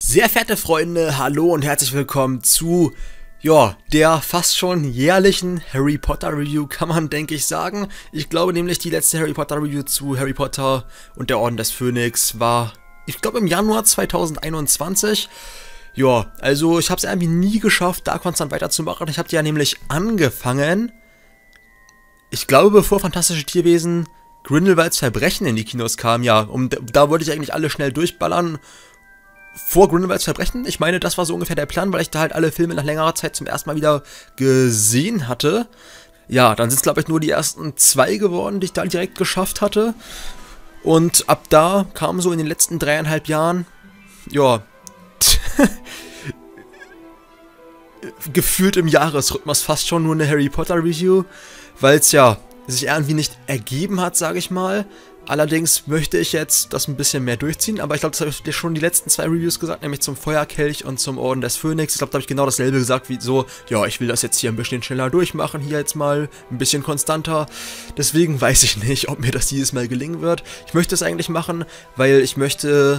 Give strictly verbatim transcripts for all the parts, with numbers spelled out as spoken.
Sehr verehrte Freunde, hallo und herzlich willkommen zu, ja, der fast schon jährlichen Harry Potter Review, kann man, denke ich, sagen. Ich glaube nämlich, die letzte Harry Potter Review zu Harry Potter und der Orden des Phönix war, ich glaube, im Januar zweitausendeinundzwanzig. Ja, also ich habe es irgendwie nie geschafft, da konstant weiterzumachen. Ich habe ja nämlich angefangen, ich glaube, bevor Fantastische Tierwesen Grindelwalds Verbrechen in die Kinos kam, ja, um, da wollte ich eigentlich alle schnell durchballern. Vor Grindelwalds Verbrechen, ich meine, das war so ungefähr der Plan, weil ich da halt alle Filme nach längerer Zeit zum ersten Mal wieder gesehen hatte. Ja, dann sind es, glaube ich, nur die ersten zwei geworden, die ich da direkt geschafft hatte. Und ab da kam so in den letzten dreieinhalb Jahren, ja, gefühlt im Jahresrhythmus fast schon nur eine Harry Potter Review, weil es ja sich irgendwie nicht ergeben hat, sage ich mal. Allerdings möchte ich jetzt das ein bisschen mehr durchziehen, aber ich glaube, das habe ich dir schon die letzten zwei Reviews gesagt, nämlich zum Feuerkelch und zum Orden des Phönix. Ich glaube, da habe ich genau dasselbe gesagt, wie so, ja, ich will das jetzt hier ein bisschen schneller durchmachen, hier jetzt mal ein bisschen konstanter. Deswegen weiß ich nicht, ob mir das dieses Mal gelingen wird. Ich möchte es eigentlich machen, weil ich möchte,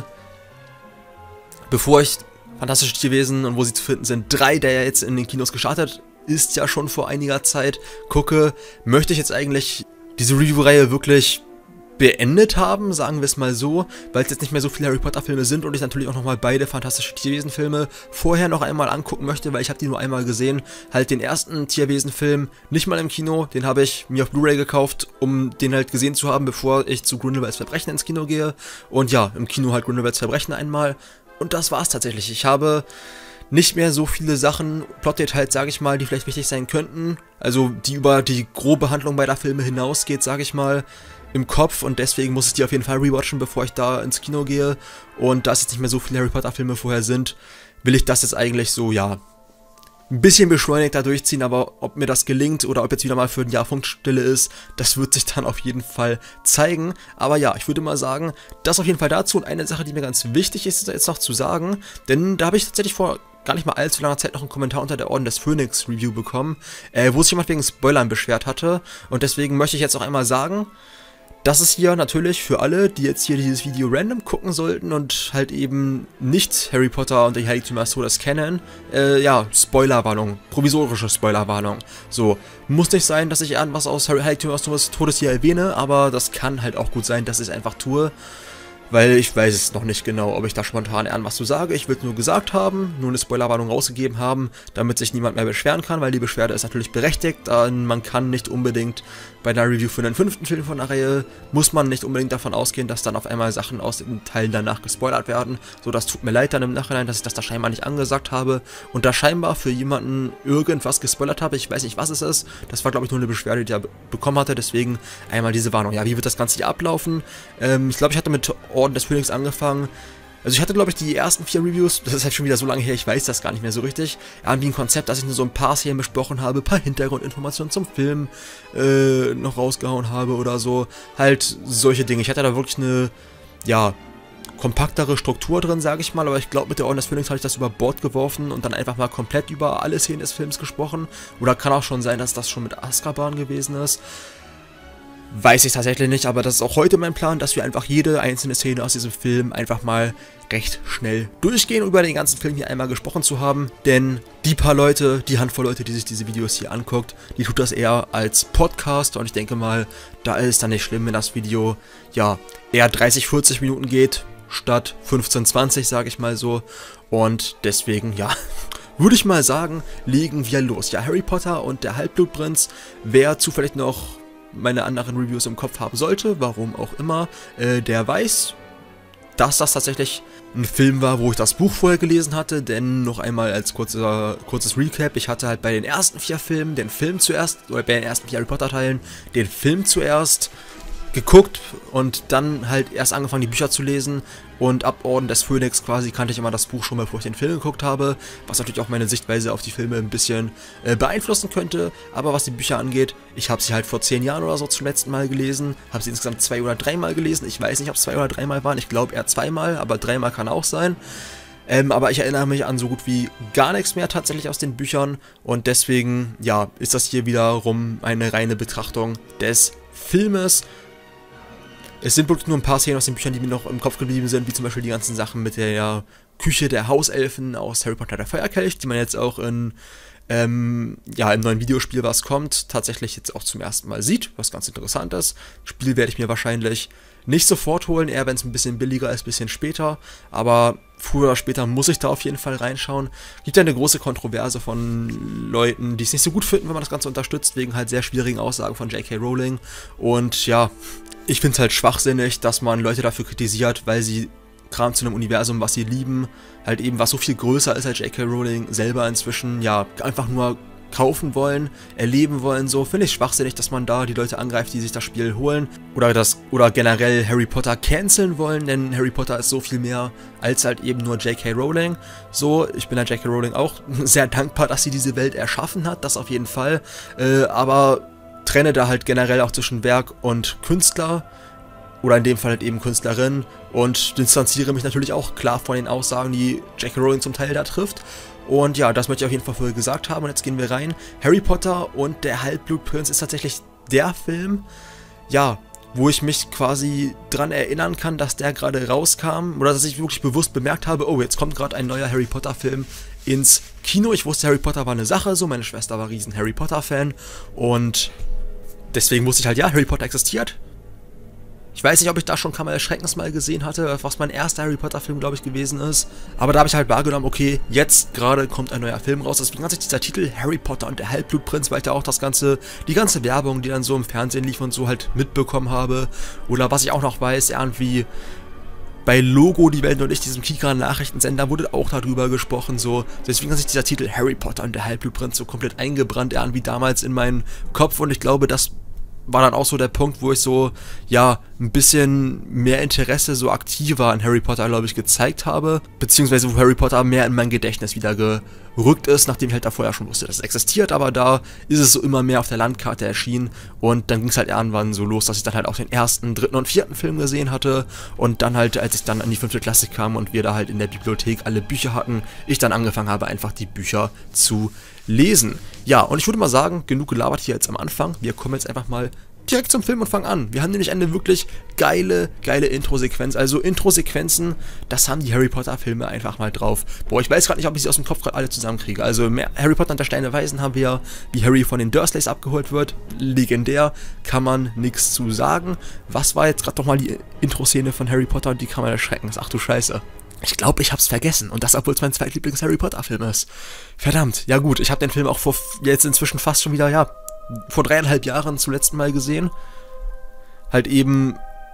bevor ich Fantastische Tierwesen und wo sie zu finden sind, drei, der ja jetzt in den Kinos gestartet ist, ja schon vor einiger Zeit, gucke, möchte ich jetzt eigentlich diese Review-Reihe wirklich beendet haben, sagen wir es mal so, weil es jetzt nicht mehr so viele Harry Potter Filme sind und ich natürlich auch nochmal beide Fantastische Tierwesen Filme vorher noch einmal angucken möchte, weil ich habe die nur einmal gesehen, halt den ersten Tierwesen Film nicht mal im Kino, den habe ich mir auf Blu-ray gekauft, um den halt gesehen zu haben, bevor ich zu Grindelwalds Verbrechen ins Kino gehe, und ja, im Kino halt Grindelwalds Verbrechen einmal, und das war's tatsächlich. Ich habe nicht mehr so viele Sachen, Plotdetails, sage ich mal, die vielleicht wichtig sein könnten, also die über die grobe Handlung beider Filme hinausgeht, sage ich mal, im Kopf, und deswegen muss ich die auf jeden Fall rewatchen, bevor ich da ins Kino gehe, und da es jetzt nicht mehr so viele Harry Potter Filme vorher sind, will ich das jetzt eigentlich so, ja, ein bisschen beschleunigter durchziehen, aber ob mir das gelingt oder ob jetzt wieder mal für ein Jahr Funkstille ist, das wird sich dann auf jeden Fall zeigen. Aber ja, ich würde mal sagen, das auf jeden Fall dazu, und eine Sache, die mir ganz wichtig ist, jetzt noch zu sagen, denn da habe ich tatsächlich vor gar nicht mal allzu langer Zeit noch einen Kommentar unter der Orden des Phönix Review bekommen, äh, wo sich jemand wegen Spoilern beschwert hatte, und deswegen möchte ich jetzt auch einmal sagen, das ist hier natürlich für alle, die jetzt hier dieses Video random gucken sollten und halt eben nicht Harry Potter und die Heiligtümer des Todes kennen, äh, ja, Spoilerwarnung, provisorische Spoilerwarnung. So, muss nicht sein, dass ich irgendwas aus Heiligtümer des Todes hier erwähne, aber das kann halt auch gut sein, dass ich es einfach tue, weil ich weiß es noch nicht genau, ob ich da spontan irgendwas zu sage. Ich will es nur gesagt haben, nur eine Spoilerwarnung rausgegeben haben, damit sich niemand mehr beschweren kann, weil die Beschwerde ist natürlich berechtigt. Man kann nicht unbedingt bei einer Review für den fünften Film von der Reihe, muss man nicht unbedingt davon ausgehen, dass dann auf einmal Sachen aus den Teilen danach gespoilert werden. So, das tut mir leid dann im Nachhinein, dass ich das da scheinbar nicht angesagt habe und da scheinbar für jemanden irgendwas gespoilert habe. Ich weiß nicht, was es ist. Das war, glaube ich, nur eine Beschwerde, die er bekommen hatte. Deswegen einmal diese Warnung. Ja, wie wird das Ganze hier ablaufen? Ähm, ich glaube, ich hatte mit Orden des Phönix angefangen. Also ich hatte, glaube ich, die ersten vier Reviews, das ist halt schon wieder so lange her, ich weiß das gar nicht mehr so richtig. Irgendwie ein Konzept, dass ich nur so ein paar Szenen besprochen habe, ein paar Hintergrundinformationen zum Film äh, noch rausgehauen habe oder so. Halt solche Dinge. Ich hatte da wirklich eine, ja, kompaktere Struktur drin, sage ich mal, aber ich glaube, mit der Orden des Phönix habe ich das über Bord geworfen und dann einfach mal komplett über alle Szenen des Films gesprochen. Oder kann auch schon sein, dass das schon mit Azkaban gewesen ist. Weiß ich tatsächlich nicht, aber das ist auch heute mein Plan, dass wir einfach jede einzelne Szene aus diesem Film einfach mal recht schnell durchgehen, um über den ganzen Film hier einmal gesprochen zu haben. Denn die paar Leute, die Handvoll Leute, die sich diese Videos hier anguckt, die tut das eher als Podcast, und ich denke mal, da ist es dann nicht schlimm, wenn das Video ja eher dreißig, vierzig Minuten geht, statt fünfzehn, zwanzig, sage ich mal so. Und deswegen, ja, würde ich mal sagen, legen wir los. Ja, Harry Potter und der Halbblutprinz, wer zufällig noch meine anderen Reviews im Kopf haben sollte, warum auch immer, äh, der weiß, dass das tatsächlich ein Film war, wo ich das Buch vorher gelesen hatte, denn noch einmal als kurzer, kurzes Recap, ich hatte halt bei den ersten vier Filmen den Film zuerst, oder bei den ersten vier Harry Potter Teilen den Film zuerst geguckt und dann halt erst angefangen, die Bücher zu lesen, und ab Orden des Phönix quasi kannte ich immer das Buch schon, bevor ich den Film geguckt habe, was natürlich auch meine Sichtweise auf die Filme ein bisschen äh, beeinflussen könnte, aber was die Bücher angeht, ich habe sie halt vor zehn Jahren oder so zum letzten Mal gelesen, habe sie insgesamt zwei oder dreimal gelesen, ich weiß nicht, ob es zwei oder dreimal waren, ich glaube eher zweimal, aber dreimal kann auch sein. Ähm, aber ich erinnere mich an so gut wie gar nichts mehr tatsächlich aus den Büchern, und deswegen, ja, ist das hier wiederum eine reine Betrachtung des Filmes. Es sind wirklich nur ein paar Szenen aus den Büchern, die mir noch im Kopf geblieben sind, wie zum Beispiel die ganzen Sachen mit der Küche der Hauselfen aus Harry Potter der Feuerkelch, die man jetzt auch in Ähm, ja, im neuen Videospiel, was kommt, tatsächlich jetzt auch zum ersten Mal sieht, was ganz interessant ist. Spiel werde ich mir wahrscheinlich nicht sofort holen, eher wenn es ein bisschen billiger ist, ein bisschen später, aber früher oder später muss ich da auf jeden Fall reinschauen. Gibt ja eine große Kontroverse von Leuten, die es nicht so gut finden, wenn man das Ganze unterstützt, wegen halt sehr schwierigen Aussagen von J K Rowling. Und ja, ich finde es halt schwachsinnig, dass man Leute dafür kritisiert, weil sie Kram zu einem Universum, was sie lieben, halt eben, was so viel größer ist als J K Rowling selber inzwischen, ja, einfach nur kaufen wollen, erleben wollen, so, finde ich schwachsinnig, dass man da die Leute angreift, die sich das Spiel holen, oder das, oder generell Harry Potter canceln wollen, denn Harry Potter ist so viel mehr als halt eben nur J K Rowling, so, ich bin der J K Rowling auch sehr dankbar, dass sie diese Welt erschaffen hat, das auf jeden Fall, äh, aber trenne da halt generell auch zwischen Werk und Künstler, oder in dem Fall halt eben Künstlerin, und distanziere mich natürlich auch klar von den Aussagen, die J K Rowling zum Teil da trifft. Und ja, das möchte ich auf jeden Fall vorher gesagt haben, und jetzt gehen wir rein. Harry Potter und der Halbblutprinz ist tatsächlich der Film, ja, wo ich mich quasi dran erinnern kann, dass der gerade rauskam, oder dass ich wirklich bewusst bemerkt habe, oh, jetzt kommt gerade ein neuer Harry Potter Film ins Kino. Ich wusste, Harry Potter war eine Sache, so, meine Schwester war riesen Harry Potter Fan, und deswegen wusste ich halt, ja, Harry Potter existiert. Ich weiß nicht, ob ich da schon Kammer des Schreckens mal gesehen hatte, was mein erster Harry Potter Film, glaube ich, gewesen ist. Aber da habe ich halt wahrgenommen, okay, jetzt gerade kommt ein neuer Film raus. Deswegen hat sich dieser Titel Harry Potter und der Halbblutprinz, weil ich da auch das ganze, die ganze Werbung, die dann so im Fernsehen lief und so, halt mitbekommen habe. Oder was ich auch noch weiß, irgendwie bei Logo, die Welt und ich, diesem Kika-Nachrichtensender, wurde auch darüber gesprochen, so. Deswegen hat sich dieser Titel Harry Potter und der Halbblutprinz so komplett eingebrannt, irgendwie damals in meinen Kopf, und ich glaube, das war dann auch so der Punkt, wo ich so, ja, ein bisschen mehr Interesse, so aktiver an Harry Potter, glaube ich, gezeigt habe, beziehungsweise wo Harry Potter mehr in mein Gedächtnis wieder gerückt ist, nachdem ich halt da vorher schon wusste, dass es existiert, aber da ist es so immer mehr auf der Landkarte erschienen, und dann ging es halt irgendwann so los, dass ich dann halt auch den ersten, dritten und vierten Film gesehen hatte, und dann halt, als ich dann an die fünfte Klasse kam und wir da halt in der Bibliothek alle Bücher hatten, ich dann angefangen habe, einfach die Bücher zu lesen. Ja, und ich würde mal sagen, genug gelabert hier jetzt am Anfang. Wir kommen jetzt einfach mal direkt zum Film und fangen an. Wir haben nämlich eine wirklich geile, geile Intro-Sequenz. Also Intro-Sequenzen, das haben die Harry Potter-Filme einfach mal drauf. Boah, ich weiß gerade nicht, ob ich sie aus dem Kopf gerade alle zusammenkriege. Also mehr Harry Potter und der Stein der Weisen haben wir, wie Harry von den Dursleys abgeholt wird. Legendär, kann man nichts zu sagen. Was war jetzt gerade nochmal die Intro-Szene von Harry Potter und die Kammer des Schreckens? Ach du Scheiße. Ich glaube, ich hab's vergessen. Und das, obwohl es mein zweitlieblings Harry Potter-Film ist. Verdammt. Ja gut, ich habe den Film auch vor jetzt inzwischen fast schon wieder, ja, vor dreieinhalb Jahren zum letzten Mal gesehen. Halt eben,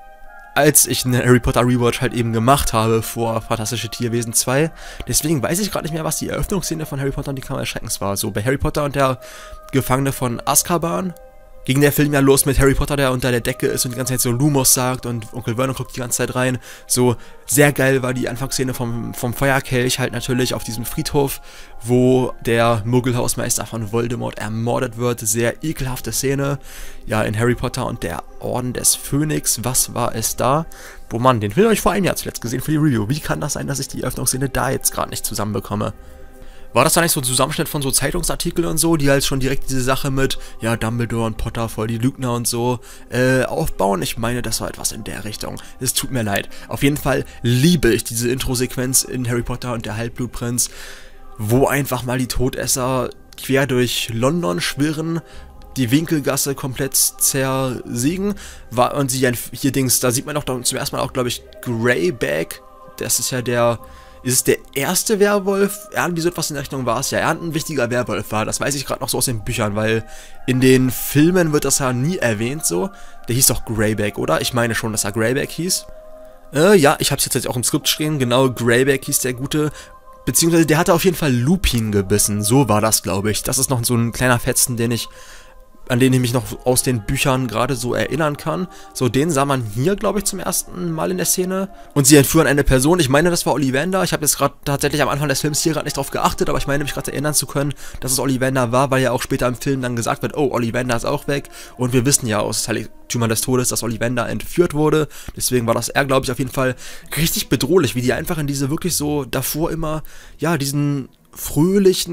als ich einen Harry Potter Rewatch halt eben gemacht habe vor Fantastische Tierwesen zwei. Deswegen weiß ich gerade nicht mehr, was die Eröffnungsszene von Harry Potter und die Kammer des Schreckens war. So, bei Harry Potter und der Gefangene von Azkaban ging der Film ja los mit Harry Potter, der unter der Decke ist und die ganze Zeit so Lumos sagt, und Onkel Vernon guckt die ganze Zeit rein. So, sehr geil war die Anfangsszene vom, vom Feuerkelch halt natürlich auf diesem Friedhof, wo der Muggelhausmeister von Voldemort ermordet wird. Sehr ekelhafte Szene. Ja, in Harry Potter und der Orden des Phönix, was war es da? Boah Mann, den Film habe ich vor einem Jahr zuletzt gesehen für die Review. Wie kann das sein, dass ich die Eröffnungsszene da jetzt gerade nicht zusammenbekomme? War das da nicht so ein Zusammenschnitt von so Zeitungsartikeln und so, die halt schon direkt diese Sache mit, ja, Dumbledore und Potter voll die Lügner und so, äh, aufbauen? Ich meine, das war etwas in der Richtung. Es tut mir leid. Auf jeden Fall liebe ich diese Intro-Sequenz in Harry Potter und der Halbblutprinz, wo einfach mal die Todesser quer durch London schwirren, die Winkelgasse komplett zersiegen, war, und sie hier Dings, da sieht man doch zum ersten Mal auch, glaube ich, Greyback, das ist ja der... Ist es der erste Werwolf? Irgendwie so etwas in der Richtung war es ja. Er ein wichtiger Werwolf war. Das weiß ich gerade noch so aus den Büchern, weil in den Filmen wird das ja nie erwähnt so. Der hieß doch Greyback, oder? Ich meine schon, dass er Greyback hieß. Äh, ja, ich habe es jetzt auch im Skript stehen. Genau, Greyback hieß der Gute. Beziehungsweise der hatte auf jeden Fall Lupin gebissen. So war das, glaube ich. Das ist noch so ein kleiner Fetzen, den ich... an den ich mich noch aus den Büchern gerade so erinnern kann. So, den sah man hier, glaube ich, zum ersten Mal in der Szene. Und sie entführen eine Person. Ich meine, das war Ollivander. Ich habe jetzt gerade tatsächlich am Anfang des Films hier gerade nicht drauf geachtet, aber ich meine mich gerade erinnern zu können, dass es Ollivander war, weil ja auch später im Film dann gesagt wird, oh, Ollivander ist auch weg. Und wir wissen ja aus Heiligtümern des Todes, dass Ollivander entführt wurde. Deswegen war das er, glaube ich, auf jeden Fall richtig bedrohlich, wie die einfach in diese wirklich so davor immer, ja, diesen fröhlichen,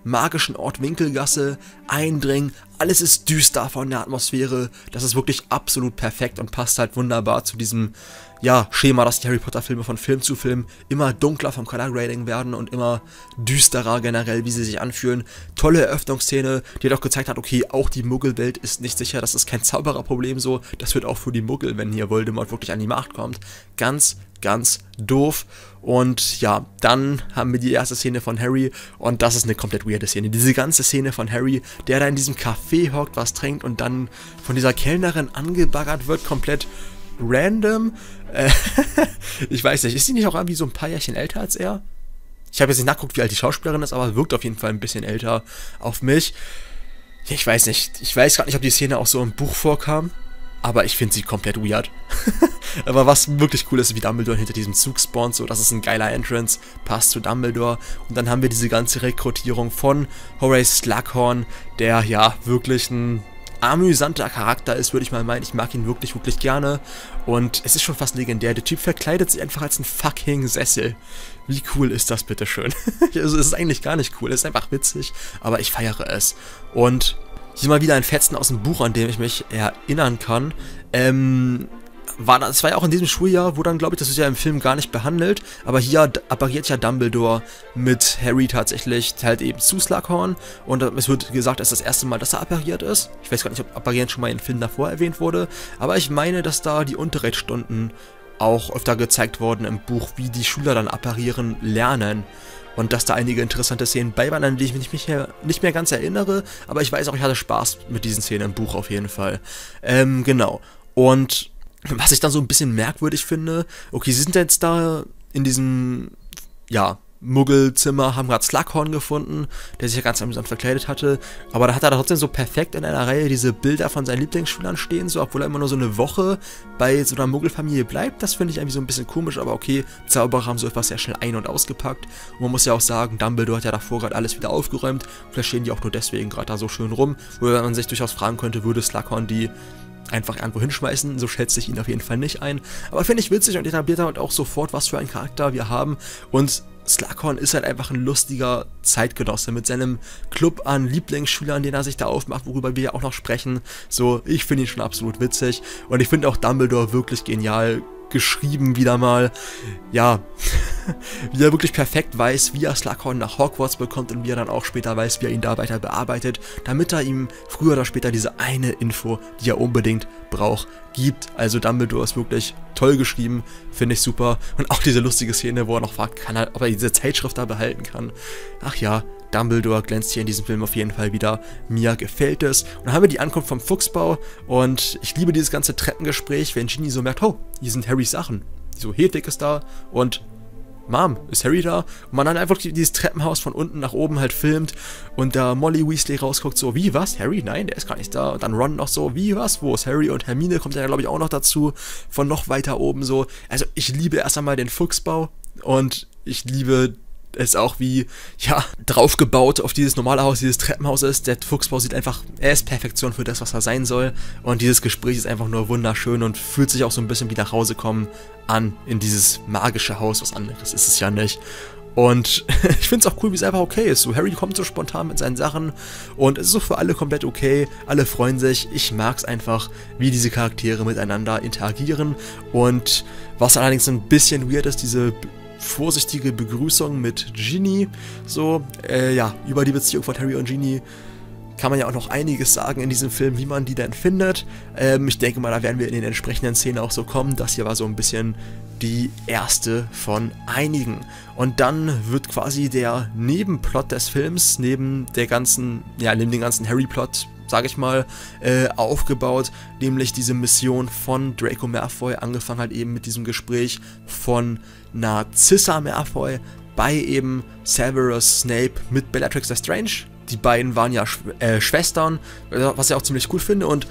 magischen Ort Winkelgasse eindringen. Alles ist düster von der Atmosphäre. Das ist wirklich absolut perfekt und passt halt wunderbar zu diesem, ja, Schema, dass die Harry Potter Filme von Film zu Film immer dunkler vom Color Grading werden und immer düsterer generell, wie sie sich anfühlen. Tolle Eröffnungsszene, die halt auch gezeigt hat, okay, auch die Muggelwelt ist nicht sicher, das ist kein Zaubererproblem so, das wird auch für die Muggel, wenn hier Voldemort wirklich an die Macht kommt, ganz, ganz doof. Und ja, dann haben wir die erste Szene von Harry und das ist eine komplett weirde Szene. Diese ganze Szene von Harry, der da in diesem Café hockt, was trinkt und dann von dieser Kellnerin angebaggert wird, komplett random. Äh, ich weiß nicht, ist sie nicht auch irgendwie so ein paar Jährchen älter als er? Ich habe jetzt nicht nachgeguckt, wie alt die Schauspielerin ist, aber wirkt auf jeden Fall ein bisschen älter auf mich. Ich weiß nicht, ich weiß gerade nicht, ob die Szene auch so im Buch vorkam, aber ich finde sie komplett weird. Aber was wirklich cool ist, wie Dumbledore hinter diesem Zug spawnt, so, das ist ein geiler Entrance, passt zu Dumbledore. Und dann haben wir diese ganze Rekrutierung von Horace Slughorn, der ja wirklich ein amüsanter Charakter ist, würde ich mal meinen. Ich mag ihn wirklich, wirklich gerne. Und es ist schon fast legendär. Der Typ verkleidet sich einfach als ein fucking Sessel. Wie cool ist das, bitteschön? Also, es ist eigentlich gar nicht cool. Es ist einfach witzig, aber ich feiere es. Und hier mal wieder ein Fetzen aus dem Buch, an dem ich mich erinnern kann. Ähm... War, das war ja auch in diesem Schuljahr, wo dann, glaube ich, das ist ja im Film gar nicht behandelt, aber hier appariert ja Dumbledore mit Harry tatsächlich halt eben zu Slughorn und es wird gesagt, es ist das erste Mal, dass er appariert ist. Ich weiß gar nicht, ob apparieren schon mal in Filmen davor erwähnt wurde, aber ich meine, dass da die Unterrichtsstunden auch öfter gezeigt wurden im Buch, wie die Schüler dann apparieren lernen. Und dass da einige interessante Szenen bei waren, an die ich mich nicht mehr, nicht mehr ganz erinnere, aber ich weiß auch, ich hatte Spaß mit diesen Szenen im Buch auf jeden Fall. Ähm, genau. Und was ich dann so ein bisschen merkwürdig finde, okay, sie sind jetzt da in diesem, ja, Muggelzimmer, haben gerade Slughorn gefunden, der sich ja ganz amüsant verkleidet hatte, aber da hat er trotzdem so perfekt in einer Reihe diese Bilder von seinen Lieblingsschülern stehen, so, obwohl er immer nur so eine Woche bei so einer Muggelfamilie bleibt. Das finde ich irgendwie so ein bisschen komisch, aber okay, Zauberer haben so etwas sehr schnell ein- und ausgepackt. Und man muss ja auch sagen, Dumbledore hat ja davor gerade alles wieder aufgeräumt, vielleicht stehen die auch nur deswegen gerade da so schön rum, wo man sich durchaus fragen könnte, würde Slughorn die einfach irgendwo hinschmeißen, so schätze ich ihn auf jeden Fall nicht ein. Aber finde ich witzig und etabliert halt auch sofort, was für einen Charakter wir haben. Und Slughorn ist halt einfach ein lustiger Zeitgenosse mit seinem Club an Lieblingsschülern, den er sich da aufmacht, worüber wir ja auch noch sprechen. So, ich finde ihn schon absolut witzig. Und ich finde auch Dumbledore wirklich genial geschrieben wieder mal. Ja, wie er wirklich perfekt weiß, wie er Slughorn nach Hogwarts bekommt und wie er dann auch später weiß, wie er ihn da weiter bearbeitet, damit er ihm früher oder später diese eine Info, die er unbedingt braucht, gibt. Also Dumbledore ist wirklich toll geschrieben, finde ich super. Und auch diese lustige Szene, wo er noch fragt, kann er, ob er diese Zeitschrift da behalten kann. Ach ja, Dumbledore glänzt hier in diesem Film auf jeden Fall wieder. Mir gefällt es. Und dann haben wir die Ankunft vom Fuchsbau und ich liebe dieses ganze Treppengespräch, wenn Ginny so merkt, oh, hier sind Harrys Sachen. So, Hedwig ist da und Mom, ist Harry da? Und man dann einfach dieses Treppenhaus von unten nach oben halt filmt und da Molly Weasley rausguckt, so, wie, was? Harry? Nein, der ist gar nicht da. Und dann Ron noch so, wie, was? Wo ist Harry? Und Hermine kommt ja, glaube ich, auch noch dazu, von noch weiter oben so. Also, ich liebe erst einmal den Fuchsbau und ich liebe es auch, wie, ja, draufgebaut auf dieses normale Haus, dieses Treppenhaus ist. Der Fuchsbau sieht einfach, er ist Perfektion für das, was er sein soll. Und dieses Gespräch ist einfach nur wunderschön und fühlt sich auch so ein bisschen wie nach Hause kommen an in dieses magische Haus. Was anderes ist es ja nicht. Und ich finde es auch cool, wie es einfach okay ist. So, Harry kommt so spontan mit seinen Sachen und es ist so für alle komplett okay. Alle freuen sich. Ich mag es einfach, wie diese Charaktere miteinander interagieren. Und was allerdings ein bisschen weird ist, diese vorsichtige Begrüßung mit Ginny, so, äh, ja, über die Beziehung von Harry und Ginny kann man ja auch noch einiges sagen in diesem Film, wie man die denn findet. Ähm, ich denke mal, da werden wir in den entsprechenden Szenen auch so kommen. Das hier war so ein bisschen die erste von einigen. Und dann wird quasi der Nebenplot des Films, neben der ganzen, ja, neben den ganzen Harry-Plot, sage ich mal, äh, aufgebaut, nämlich diese Mission von Draco Malfoy, angefangen halt eben mit diesem Gespräch von Narcissa Malfoy bei eben Severus Snape mit Bellatrix Lestrange. Die beiden waren ja Sch äh, Schwestern, was ich auch ziemlich cool finde. Und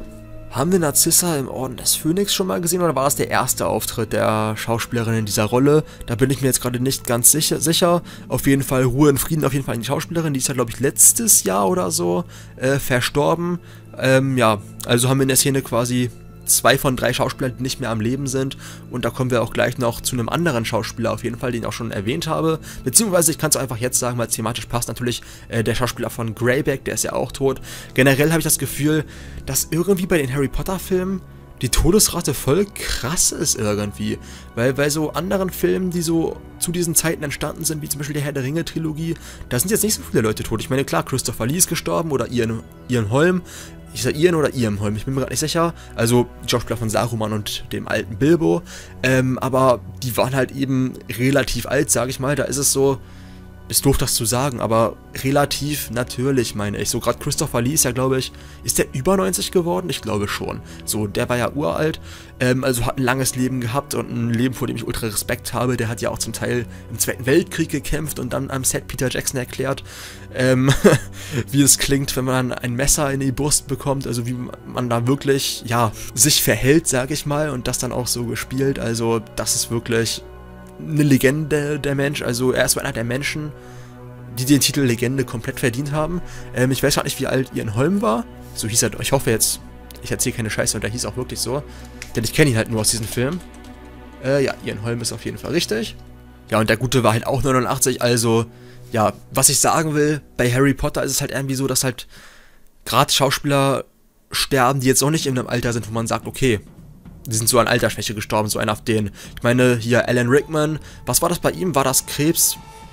haben wir Narcissa im Orden des Phönix schon mal gesehen oder war das der erste Auftritt der Schauspielerin in dieser Rolle? Da bin ich mir jetzt gerade nicht ganz sicher, sicher. Auf jeden Fall Ruhe in Frieden, auf jeden Fall die Schauspielerin. Die ist ja, glaube ich, letztes Jahr oder so äh, verstorben. Ähm, ja, also haben wir in der Szene quasi zwei von drei Schauspielern, die nicht mehr am Leben sind. Und da kommen wir auch gleich noch zu einem anderen Schauspieler auf jeden Fall, den ich auch schon erwähnt habe. Beziehungsweise, ich kann es einfach jetzt sagen, weil es thematisch passt, natürlich äh, der Schauspieler von Greyback, der ist ja auch tot. Generell habe ich das Gefühl, dass irgendwie bei den Harry Potter Filmen die Todesrate voll krass ist irgendwie. Weil bei so anderen Filmen, die so zu diesen Zeiten entstanden sind, wie zum Beispiel die Herr der Ringe Trilogie, da sind jetzt nicht so viele Leute tot. Ich meine, klar, Christopher Lee ist gestorben oder Ian, Ian Holm. Ich sag Ian oder Ian Holm, ich bin mir gerade nicht sicher. Also die Schauspieler von Saruman und dem alten Bilbo. Ähm, aber die waren halt eben relativ alt, sage ich mal. Da ist es so, ist doof das zu sagen, aber relativ natürlich, meine ich. So gerade Christopher Lee ist ja, glaube ich, ist der über neunzig geworden? Ich glaube schon. So, der war ja uralt, ähm, also hat ein langes Leben gehabt und ein Leben, vor dem ich ultra Respekt habe. Der hat ja auch zum Teil im Zweiten Weltkrieg gekämpft und dann am Set Peter Jackson erklärt, ähm, wie es klingt, wenn man ein Messer in die Brust bekommt, also wie man da wirklich, ja, sich verhält, sage ich mal, und das dann auch so gespielt. Also, das ist wirklich eine Legende, der Mensch. Also er ist so einer der Menschen, die den Titel Legende komplett verdient haben. Ähm, ich weiß gar nicht, wie alt Ian Holm war. So hieß er, ich hoffe jetzt, ich erzähle keine Scheiße und der hieß auch wirklich so. Denn ich kenne ihn halt nur aus diesem Film. Äh, ja, Ian Holm ist auf jeden Fall richtig. Ja, und der Gute war halt auch neunundachtzig, also, ja, was ich sagen will, bei Harry Potter ist es halt irgendwie so, dass halt gerade Schauspieler sterben, die jetzt auch nicht in einem Alter sind, wo man sagt, okay, die sind so an Altersschwäche gestorben, so einer auf den. Ich meine, hier Alan Rickman, was war das bei ihm? War das Krebs?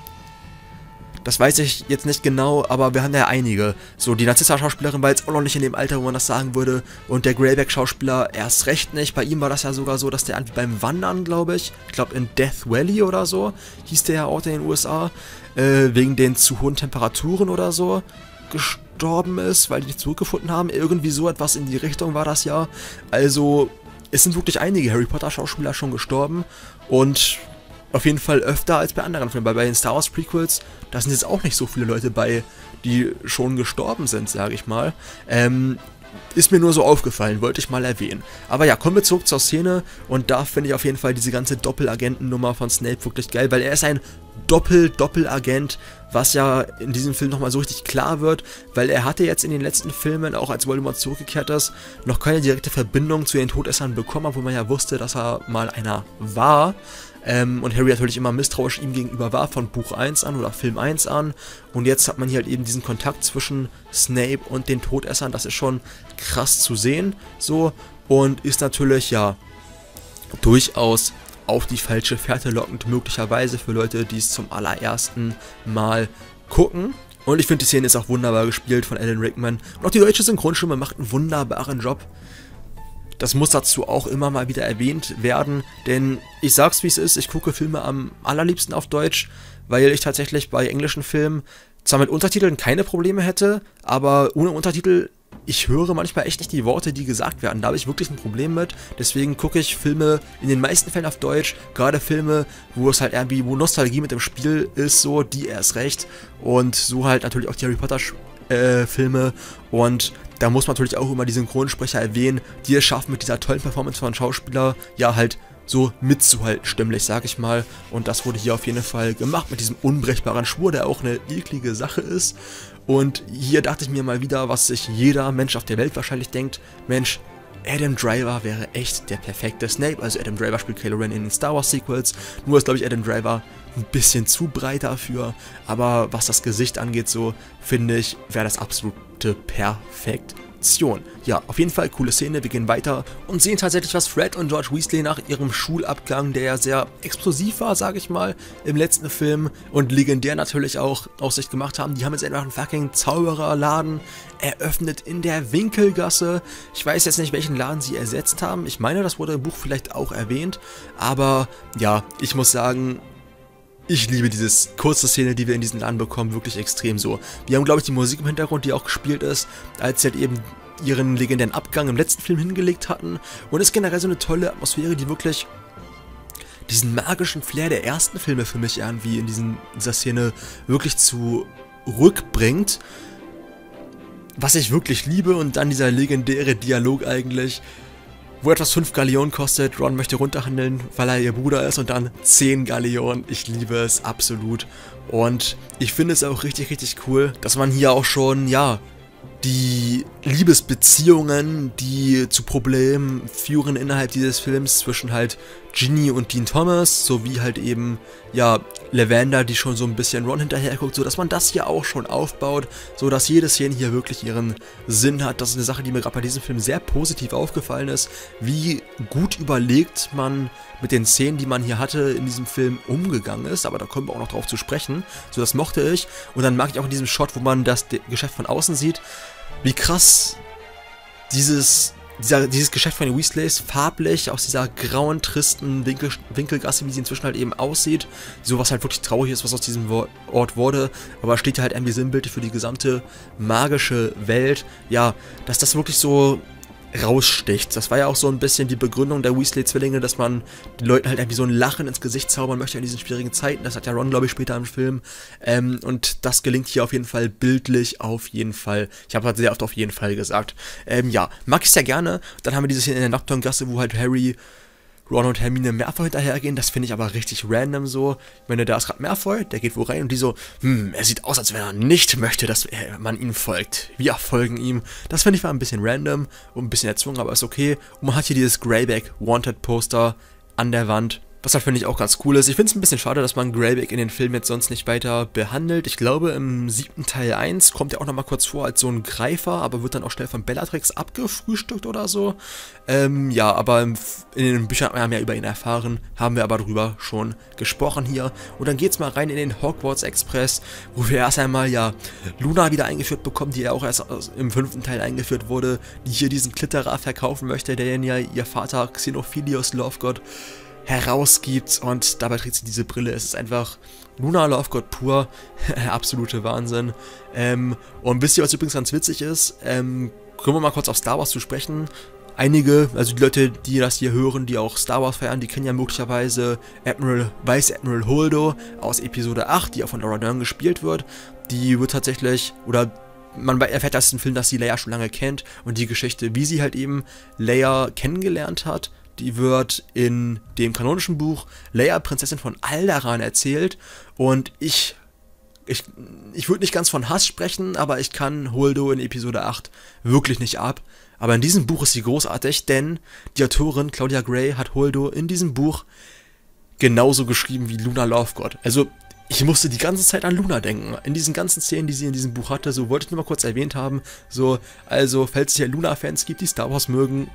Das weiß ich jetzt nicht genau, aber wir haben ja einige. So, die Narcissa-Schauspielerin war jetzt auch noch nicht in dem Alter, wo man das sagen würde. Und der Greyback-Schauspieler erst recht nicht. Bei ihm war das ja sogar so, dass der beim Wandern, glaube ich, ich glaube in Death Valley oder so, hieß der ja Ort in den U S A, äh, wegen den zu hohen Temperaturen oder so, gestorben ist, weil die nicht zurückgefunden haben. Irgendwie so etwas in die Richtung war das ja. Also, es sind wirklich einige Harry Potter Schauspieler schon gestorben und auf jeden Fall öfter als bei anderen Filmen. Weil bei den Star Wars Prequels, da sind jetzt auch nicht so viele Leute bei, die schon gestorben sind, sage ich mal. Ähm, ist mir nur so aufgefallen, wollte ich mal erwähnen. Aber ja, kommen wir zurück zur Szene und da finde ich auf jeden Fall diese ganze Doppelagentennummer von Snape wirklich geil, weil er ist ein Doppel-Doppelagent, was ja in diesem Film nochmal so richtig klar wird, weil er hatte jetzt in den letzten Filmen, auch als Voldemort zurückgekehrt ist, noch keine direkte Verbindung zu den Todessern bekommen, obwohl man ja wusste, dass er mal einer war. Ähm, und Harry natürlich immer misstrauisch ihm gegenüber war, von Buch eins an oder Film eins an. Und jetzt hat man hier halt eben diesen Kontakt zwischen Snape und den Todessern, das ist schon krass zu sehen, so. Und ist natürlich, ja, durchaus auf die falsche Fährte lockend, möglicherweise für Leute, die es zum allerersten Mal gucken. Und ich finde, die Szene ist auch wunderbar gespielt von Alan Rickman. Und auch die deutsche Synchronstimme macht einen wunderbaren Job. Das muss dazu auch immer mal wieder erwähnt werden, denn ich sag's wie es ist, ich gucke Filme am allerliebsten auf Deutsch, weil ich tatsächlich bei englischen Filmen zwar mit Untertiteln keine Probleme hätte, aber ohne Untertitel, ich höre manchmal echt nicht die Worte, die gesagt werden. Da habe ich wirklich ein Problem mit. Deswegen gucke ich Filme in den meisten Fällen auf Deutsch. Gerade Filme, wo es halt irgendwie, wo Nostalgie mit dem Spiel ist, so, die erst recht. Und so halt natürlich auch die Harry Potter äh, Filme. Und da muss man natürlich auch immer die Synchronsprecher erwähnen, die es schaffen, mit dieser tollen Performance von Schauspieler, ja halt so mitzuhalten, stimmlich, sag ich mal. Und das wurde hier auf jeden Fall gemacht mit diesem unbrechbaren Schwur, der auch eine eklige Sache ist. Und hier dachte ich mir mal wieder, was sich jeder Mensch auf der Welt wahrscheinlich denkt, Mensch, Adam Driver wäre echt der perfekte Snape. Also Adam Driver spielt Kylo Ren in den Star Wars Sequels, nur ist, glaube ich, Adam Driver ein bisschen zu breit dafür. Aber was das Gesicht angeht, so, finde ich, wäre das absolute Perfektion. Ja, auf jeden Fall coole Szene, wir gehen weiter und sehen tatsächlich, was Fred und George Weasley nach ihrem Schulabgang, der ja sehr explosiv war, sage ich mal, im letzten Film und legendär natürlich auch aus sich gemacht haben. Die haben jetzt einfach einen fucking Zaubererladen eröffnet in der Winkelgasse. Ich weiß jetzt nicht, welchen Laden sie ersetzt haben. Ich meine, das wurde im Buch vielleicht auch erwähnt, aber ja, ich muss sagen, ich liebe diese kurze Szene, die wir in diesem Laden bekommen, wirklich extrem so. Wir haben, glaube ich, die Musik im Hintergrund, die auch gespielt ist, als sie halt eben ihren legendären Abgang im letzten Film hingelegt hatten. Und es ist generell so eine tolle Atmosphäre, die wirklich diesen magischen Flair der ersten Filme für mich irgendwie in diesen, dieser Szene wirklich zurückbringt. Was ich wirklich liebe, und dann dieser legendäre Dialog eigentlich, wo etwas fünf Gallionen kostet, Ron möchte runterhandeln, weil er ihr Bruder ist, und dann zehn Gallionen. Ich liebe es absolut. Und ich finde es auch richtig, richtig cool, dass man hier auch schon, ja, die Liebesbeziehungen, die zu Problemen führen innerhalb dieses Films zwischen halt Ginny und Dean Thomas, sowie halt eben, ja, Lavender, die schon so ein bisschen Ron hinterher guckt, so dass man das hier auch schon aufbaut, so dass jede Szene hier wirklich ihren Sinn hat. Das ist eine Sache, die mir gerade bei diesem Film sehr positiv aufgefallen ist, wie gut überlegt man mit den Szenen, die man hier hatte, in diesem Film umgegangen ist, aber da kommen wir auch noch drauf zu sprechen, so das mochte ich. Und dann mag ich auch in diesem Shot, wo man das Geschäft von außen sieht, wie krass dieses, dieser, dieses Geschäft von den Weasleys farblich aus dieser grauen, tristen Winkel, Winkelgasse, wie sie inzwischen halt eben aussieht, sowas halt wirklich traurig ist, was aus diesem Ort wurde, aber steht halt irgendwie sinnbildlich für die gesamte magische Welt, ja, dass das wirklich so raussticht. Das war ja auch so ein bisschen die Begründung der Weasley-Zwillinge, dass man den Leuten halt irgendwie so ein Lachen ins Gesicht zaubern möchte in diesen schwierigen Zeiten. Das hat ja Ron, glaube ich, später im Film. Ähm, und das gelingt hier auf jeden Fall bildlich, auf jeden Fall. Ich habe halt sehr oft auf jeden Fall gesagt. Ähm, ja, mag ich sehr gerne. Dann haben wir diese Szene in der Nocturne-Gasse, wo halt Harry, Ron und Hermine Malfoy hinterhergehen, das finde ich aber richtig random so. Ich meine, da ist gerade Malfoy, der geht wo rein und die so, hm, er sieht aus, als wenn er nicht möchte, dass man ihm folgt. Wir folgen ihm. Das finde ich war ein bisschen random und ein bisschen erzwungen, aber ist okay. Und man hat hier dieses Greyback Wanted Poster an der Wand. Was halt finde ich auch ganz cool ist. Ich finde es ein bisschen schade, dass man Greyback in den Film jetzt sonst nicht weiter behandelt. Ich glaube, im siebten Teil eins kommt er auch nochmal kurz vor als so ein Greifer, aber wird dann auch schnell von Bellatrix abgefrühstückt oder so. Ähm, ja, aber in den Büchern haben wir mehr über ihn erfahren, haben wir aber drüber schon gesprochen hier. Und dann geht's mal rein in den Hogwarts Express, wo wir erst einmal ja Luna wieder eingeführt bekommen, die ja auch erst im fünften Teil eingeführt wurde, die hier diesen Klitterer verkaufen möchte, der ja ihr Vater Xenophilius Lovegood herausgibt, und dabei trägt sie diese Brille. Es ist einfach Luna Lovegood pur, absolute Wahnsinn. Ähm, und wisst ihr, was übrigens ganz witzig ist? Ähm, kommen wir mal kurz auf Star Wars zu sprechen. Einige, also die Leute, die das hier hören, die auch Star Wars feiern, die kennen ja möglicherweise Admiral, Vice Admiral Holdo aus Episode acht, die ja von Laura Dern gespielt wird. Die wird tatsächlich, oder man erfährt aus dem Film, dass sie Leia schon lange kennt, und die Geschichte, wie sie halt eben Leia kennengelernt hat, die wird in dem kanonischen Buch Leia, Prinzessin von Alderaan, erzählt. Und ich, ich, ich würde nicht ganz von Hass sprechen, aber ich kann Holdo in Episode acht wirklich nicht ab. Aber in diesem Buch ist sie großartig, denn die Autorin Claudia Gray hat Holdo in diesem Buch genauso geschrieben wie Luna Lovegood. Also ich musste die ganze Zeit an Luna denken. In diesen ganzen Szenen, die sie in diesem Buch hatte, so wollte ich nur mal kurz erwähnt haben. So, also, falls es hier Luna-Fans gibt, die Star Wars mögen,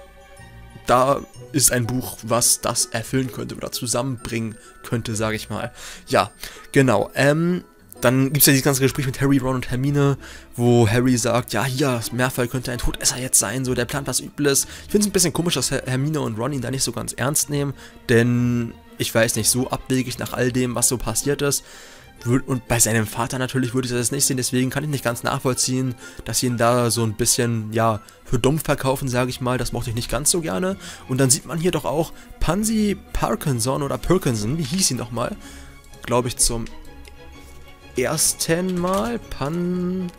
da ist ein Buch, was das erfüllen könnte oder zusammenbringen könnte, sage ich mal. Ja, genau. Ähm, dann gibt es ja dieses ganze Gespräch mit Harry, Ron und Hermine, wo Harry sagt, ja, hier, Malfoy könnte ein Todesser jetzt sein, so, der plant was Übles. Ich finde es ein bisschen komisch, dass Hermine und Ron ihn da nicht so ganz ernst nehmen, denn ich weiß nicht, so abwegig nach all dem, was so passiert ist. Und bei seinem Vater natürlich würde ich das nicht sehen, deswegen kann ich nicht ganz nachvollziehen, dass sie ihn da so ein bisschen, ja, für dumm verkaufen, sage ich mal. Das mochte ich nicht ganz so gerne. Und dann sieht man hier doch auch Pansy Parkinson oder Perkinson, wie hieß sie nochmal? Glaube ich zum ersten Mal. Pansy,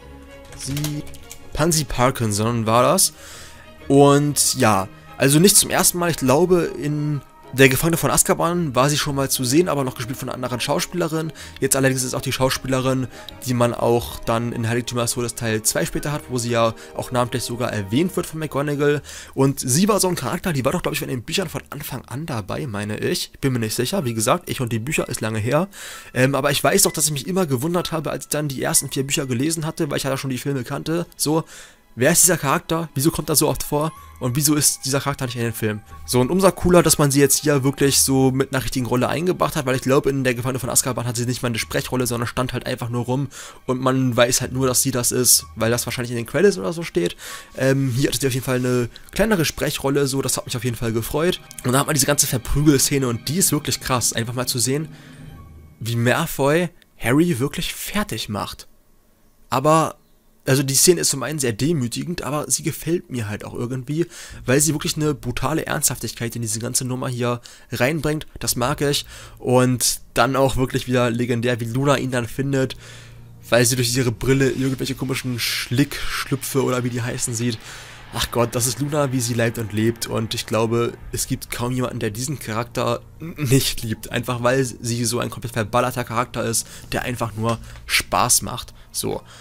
Pansy Parkinson war das. Und ja, also nicht zum ersten Mal, ich glaube in Der Gefangene von Azkaban war sie schon mal zu sehen, aber noch gespielt von einer anderen Schauspielerin. Jetzt allerdings ist auch die Schauspielerin, die man auch dann in Heiligtümer des Todes Teil zwei später hat, wo sie ja auch namentlich sogar erwähnt wird von McGonagall. Und sie war so ein Charakter, die war doch, glaube ich, in den Büchern von Anfang an dabei, meine ich. Ich bin mir nicht sicher, wie gesagt, ich und die Bücher ist lange her. Ähm, aber ich weiß doch, dass ich mich immer gewundert habe, als ich dann die ersten vier Bücher gelesen hatte, weil ich ja schon die Filme kannte, so, wer ist dieser Charakter? Wieso kommt er so oft vor? Und wieso ist dieser Charakter nicht in den Filmen? So, und umso cooler, dass man sie jetzt hier wirklich so mit einer richtigen Rolle eingebracht hat, weil ich glaube, in Der Gefangene von Azkaban hat sie nicht mal eine Sprechrolle, sondern stand halt einfach nur rum und man weiß halt nur, dass sie das ist, weil das wahrscheinlich in den Credits oder so steht. Ähm, hier hatte sie auf jeden Fall eine kleinere Sprechrolle, so, das hat mich auf jeden Fall gefreut. Und dann hat man diese ganze Verprügelszene und die ist wirklich krass, einfach mal zu sehen, wie Malfoy Harry wirklich fertig macht. Aber also die Szene ist zum einen sehr demütigend, aber sie gefällt mir halt auch irgendwie, weil sie wirklich eine brutale Ernsthaftigkeit in diese ganze Nummer hier reinbringt. Das mag ich. Und dann auch wirklich wieder legendär, wie Luna ihn dann findet, weil sie durch ihre Brille irgendwelche komischen Schlickschlüpfe oder wie die heißen sieht. Ach Gott, das ist Luna, wie sie leibt und lebt. Und ich glaube, es gibt kaum jemanden, der diesen Charakter nicht liebt. Einfach weil sie so ein komplett verballerter Charakter ist, der einfach nur Spaß macht. So.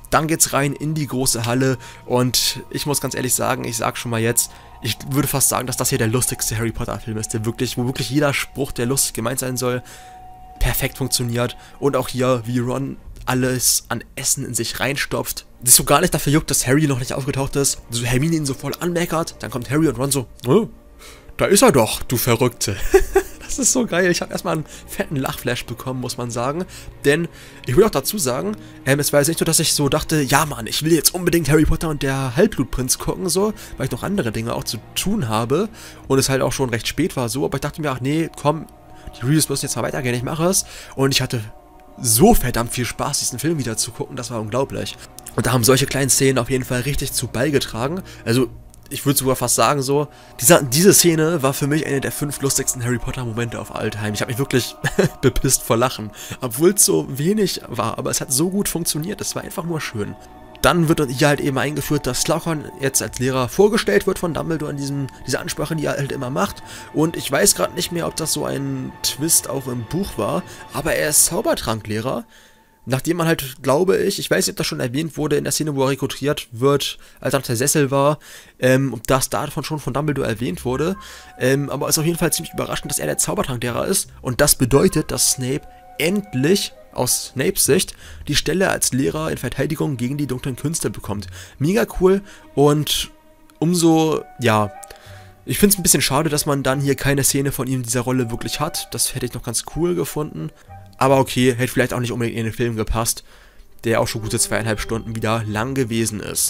Dann geht's rein in die große Halle und ich muss ganz ehrlich sagen, ich sag schon mal jetzt, ich würde fast sagen, dass das hier der lustigste Harry Potter Film ist, der wirklich, wo wirklich jeder Spruch, der lustig gemeint sein soll, perfekt funktioniert. Und auch hier, wie Ron alles an Essen in sich reinstopft. Das ist so gar nicht dafür juckt, dass Harry noch nicht aufgetaucht ist. So Hermine ihn so voll anmeckert, dann kommt Harry und Ron so, oh, da ist er doch, du Verrückte. Das ist so geil. Ich habe erstmal einen fetten Lachflash bekommen, muss man sagen. Denn, ich will auch dazu sagen, ähm, es war jetzt nicht so, dass ich so dachte, ja Mann, ich will jetzt unbedingt Harry Potter und der Halbblutprinz gucken, so, weil ich noch andere Dinge auch zu tun habe. Und es halt auch schon recht spät war, so. Aber ich dachte mir, ach nee, komm, die Reviews müssen jetzt mal weitergehen, ich mache es. Und ich hatte so verdammt viel Spaß, diesen Film wieder zu gucken, das war unglaublich. Und da haben solche kleinen Szenen auf jeden Fall richtig zu beigetragen. Also, ich würde sogar fast sagen so, dieser, diese Szene war für mich eine der fünf lustigsten Harry Potter Momente auf all time. Ich habe mich wirklich bepisst vor Lachen, obwohl es so wenig war, aber es hat so gut funktioniert, es war einfach nur schön. Dann wird hier halt eben eingeführt, dass Slughorn jetzt als Lehrer vorgestellt wird von Dumbledore in diesem, dieser Ansprache, die er halt immer macht. Und ich weiß gerade nicht mehr, ob das so ein Twist auch im Buch war, aber er ist Zaubertranklehrer. Nachdem man halt, glaube ich, ich weiß nicht, ob das schon erwähnt wurde in der Szene, wo er rekrutiert wird, als er auf der Sessel war, ähm, ob das davon schon von Dumbledore erwähnt wurde. Ähm, aber es ist auf jeden Fall ziemlich überraschend, dass er der Zaubertranklehrer ist. Und das bedeutet, dass Snape endlich, aus Snapes Sicht, die Stelle als Lehrer in Verteidigung gegen die dunklen Künste bekommt. Mega cool und umso, ja, ich finde es ein bisschen schade, dass man dann hier keine Szene von ihm in dieser Rolle wirklich hat. Das hätte ich noch ganz cool gefunden. Aber okay, hätte vielleicht auch nicht unbedingt in den Film gepasst, der auch schon gute zweieinhalb Stunden wieder lang gewesen ist.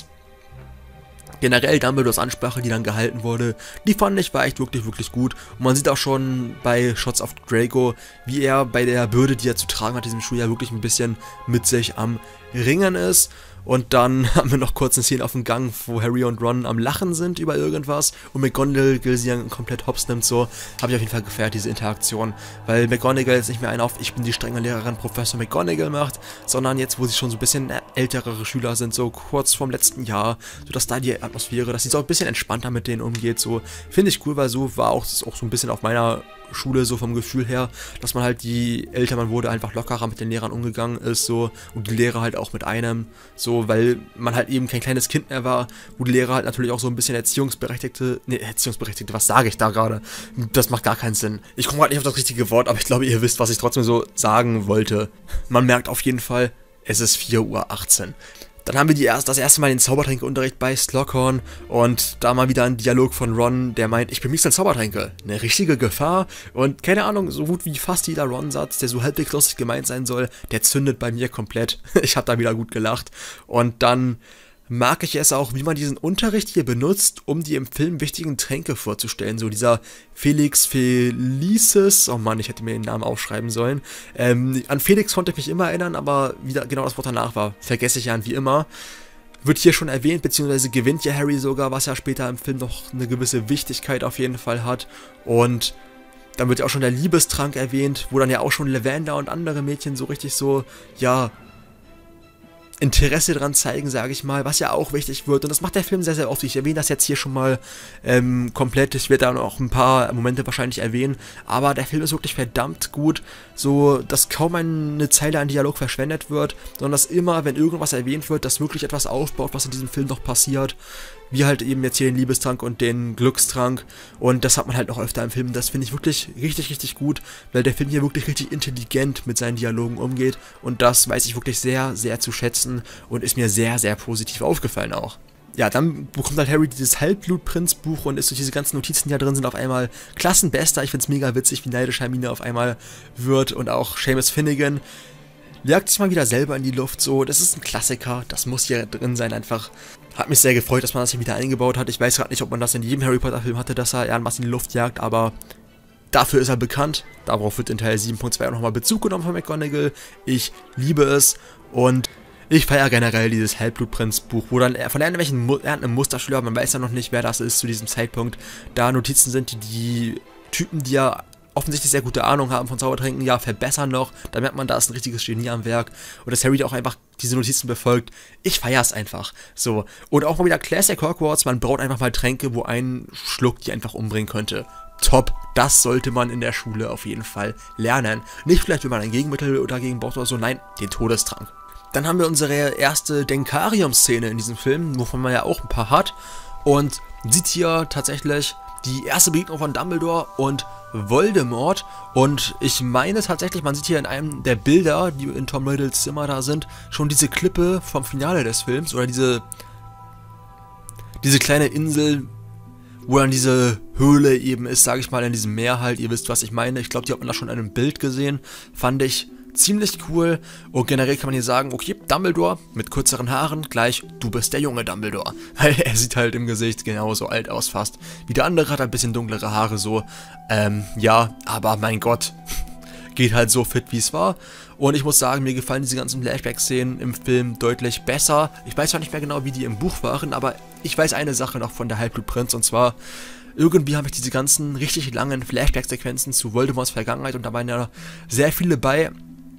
Generell Dumbledores Ansprache, die dann gehalten wurde, die fand ich war echt wirklich, wirklich gut. Und man sieht auch schon bei Shots of Draco, wie er bei der Bürde, die er zu tragen hat, diesem Schuljahr wirklich ein bisschen mit sich am Ringen ist. Und dann haben wir noch kurz eine Szene auf dem Gang, wo Harry und Ron am Lachen sind über irgendwas und McGonagall sie dann komplett hops nimmt, so. Habe ich auf jeden Fall gefeiert, diese Interaktion. Weil McGonagall jetzt nicht mehr einen auf ich bin die strenge Lehrerin Professor McGonagall macht, sondern jetzt, wo sie schon so ein bisschen ältere Schüler sind, so kurz vorm letzten Jahr, so dass da die Atmosphäre, dass sie so ein bisschen entspannter mit denen umgeht, so. Finde ich cool, weil so war auch, das ist auch so ein bisschen auf meiner Schule, so vom Gefühl her, dass man halt, je älter man wurde, einfach lockerer mit den Lehrern umgegangen ist, so, und die Lehrer halt auch mit einem, so, weil man halt eben kein kleines Kind mehr war, wo die Lehrer halt natürlich auch so ein bisschen Erziehungsberechtigte, ne, Erziehungsberechtigte, was sage ich da gerade? Das macht gar keinen Sinn. Ich komme halt nicht auf das richtige Wort, aber ich glaube, ihr wisst, was ich trotzdem so sagen wollte. Man merkt auf jeden Fall, es ist vier Uhr achtzehn. Dann haben wir die erst, das erste Mal den Zaubertränkeunterricht bei Slughorn und da mal wieder ein Dialog von Ron, der meint, ich bin ein Zaubertränke, eine richtige Gefahr und keine Ahnung, so gut wie fast jeder Ron-Satz, der so halbwegs lustig gemeint sein soll, der zündet bei mir komplett. Ich habe da wieder gut gelacht und dann mag ich es auch, wie man diesen Unterricht hier benutzt, um die im Film wichtigen Tränke vorzustellen. So dieser Felix Felicis, oh Mann, ich hätte mir den Namen aufschreiben sollen. Ähm, an Felix konnte ich mich immer erinnern, aber wieder genau das Wort danach war, vergesse ich ja wie immer. Wird hier schon erwähnt, beziehungsweise gewinnt ja Harry sogar, was ja später im Film noch eine gewisse Wichtigkeit auf jeden Fall hat. Und dann wird ja auch schon der Liebestrank erwähnt, wo dann ja auch schon Lavender und andere Mädchen so richtig so, ja, Interesse dran zeigen, sage ich mal, was ja auch wichtig wird. Und das macht der Film sehr, sehr oft. Ich erwähne das jetzt hier schon mal ähm, komplett. Ich werde da noch ein paar Momente wahrscheinlich erwähnen. Aber der Film ist wirklich verdammt gut. So, dass kaum eine Zeile an Dialog verschwendet wird, sondern dass immer, wenn irgendwas erwähnt wird, dass wirklich etwas aufbaut, was in diesem Film noch passiert. Wie halt eben jetzt hier den Liebestrank und den Glückstrank. Und das hat man halt noch öfter im Film. Das finde ich wirklich richtig, richtig gut, weil der Film hier wirklich richtig intelligent mit seinen Dialogen umgeht. Und das weiß ich wirklich sehr, sehr zu schätzen und ist mir sehr, sehr positiv aufgefallen auch. Ja, dann bekommt halt Harry dieses Halbblutprinz-Buch und ist durch diese ganzen Notizen, die da drin sind, auf einmal Klassenbester. Ich finde es mega witzig, wie neidisch Hermine auf einmal wird und auch Seamus Finnegan jagt sich mal wieder selber in die Luft, so, das ist ein Klassiker, das muss hier drin sein, einfach. Hat mich sehr gefreut, dass man das hier wieder eingebaut hat. Ich weiß gerade nicht, ob man das in jedem Harry Potter Film hatte, dass er irgendwas in die Luft jagt, aber dafür ist er bekannt. Darauf wird in Teil sieben Punkt zwei auch nochmal Bezug genommen von McGonagall. Ich liebe es und ich feiere generell dieses Halbblutprinz-Buch, wo dann von irgendwelchen einem Musterschüler, man weiß ja noch nicht, wer das ist zu diesem Zeitpunkt, da Notizen sind, die die Typen, die ja offensichtlich sehr gute Ahnung haben von Zaubertränken, ja, verbessern noch. Da merkt man, da ist ein richtiges Genie am Werk. Und dass Harry auch einfach diese Notizen befolgt. Ich feier's einfach. So. Und auch mal wieder Classic Hogwarts, man braucht einfach mal Tränke, wo ein Schluck die einfach umbringen könnte. Top. Das sollte man in der Schule auf jeden Fall lernen. Nicht vielleicht, wenn man ein Gegenmittel dagegen braucht oder so, nein, den Todestrank. Dann haben wir unsere erste Denkarium-Szene in diesem Film, wovon man ja auch ein paar hat. Und sieht hier tatsächlich die erste Begegnung von Dumbledore und Voldemort. Und ich meine tatsächlich, man sieht hier in einem der Bilder, die in Tom Riddles Zimmer da sind, schon diese Klippe vom Finale des Films. Oder diese, diese kleine Insel, wo dann diese Höhle eben ist, sage ich mal, in diesem Meer halt. Ihr wisst, was ich meine. Ich glaube, die hat man da schon in einem Bild gesehen. Fand ich ziemlich cool. Und generell kann man hier sagen, okay, Dumbledore mit kürzeren Haaren, gleich, du bist der junge Dumbledore. Er sieht halt im Gesicht genauso alt aus fast. Wie der andere hat ein bisschen dunklere Haare so. Ähm, ja, aber mein Gott, geht halt so fit, wie es war. Und ich muss sagen, mir gefallen diese ganzen Flashback-Szenen im Film deutlich besser. Ich weiß zwar nicht mehr genau, wie die im Buch waren, aber ich weiß eine Sache noch von der Halbblutprinz, und zwar, irgendwie habe ich diese ganzen richtig langen Flashback-Sequenzen zu Voldemorts Vergangenheit, und da waren ja sehr viele bei,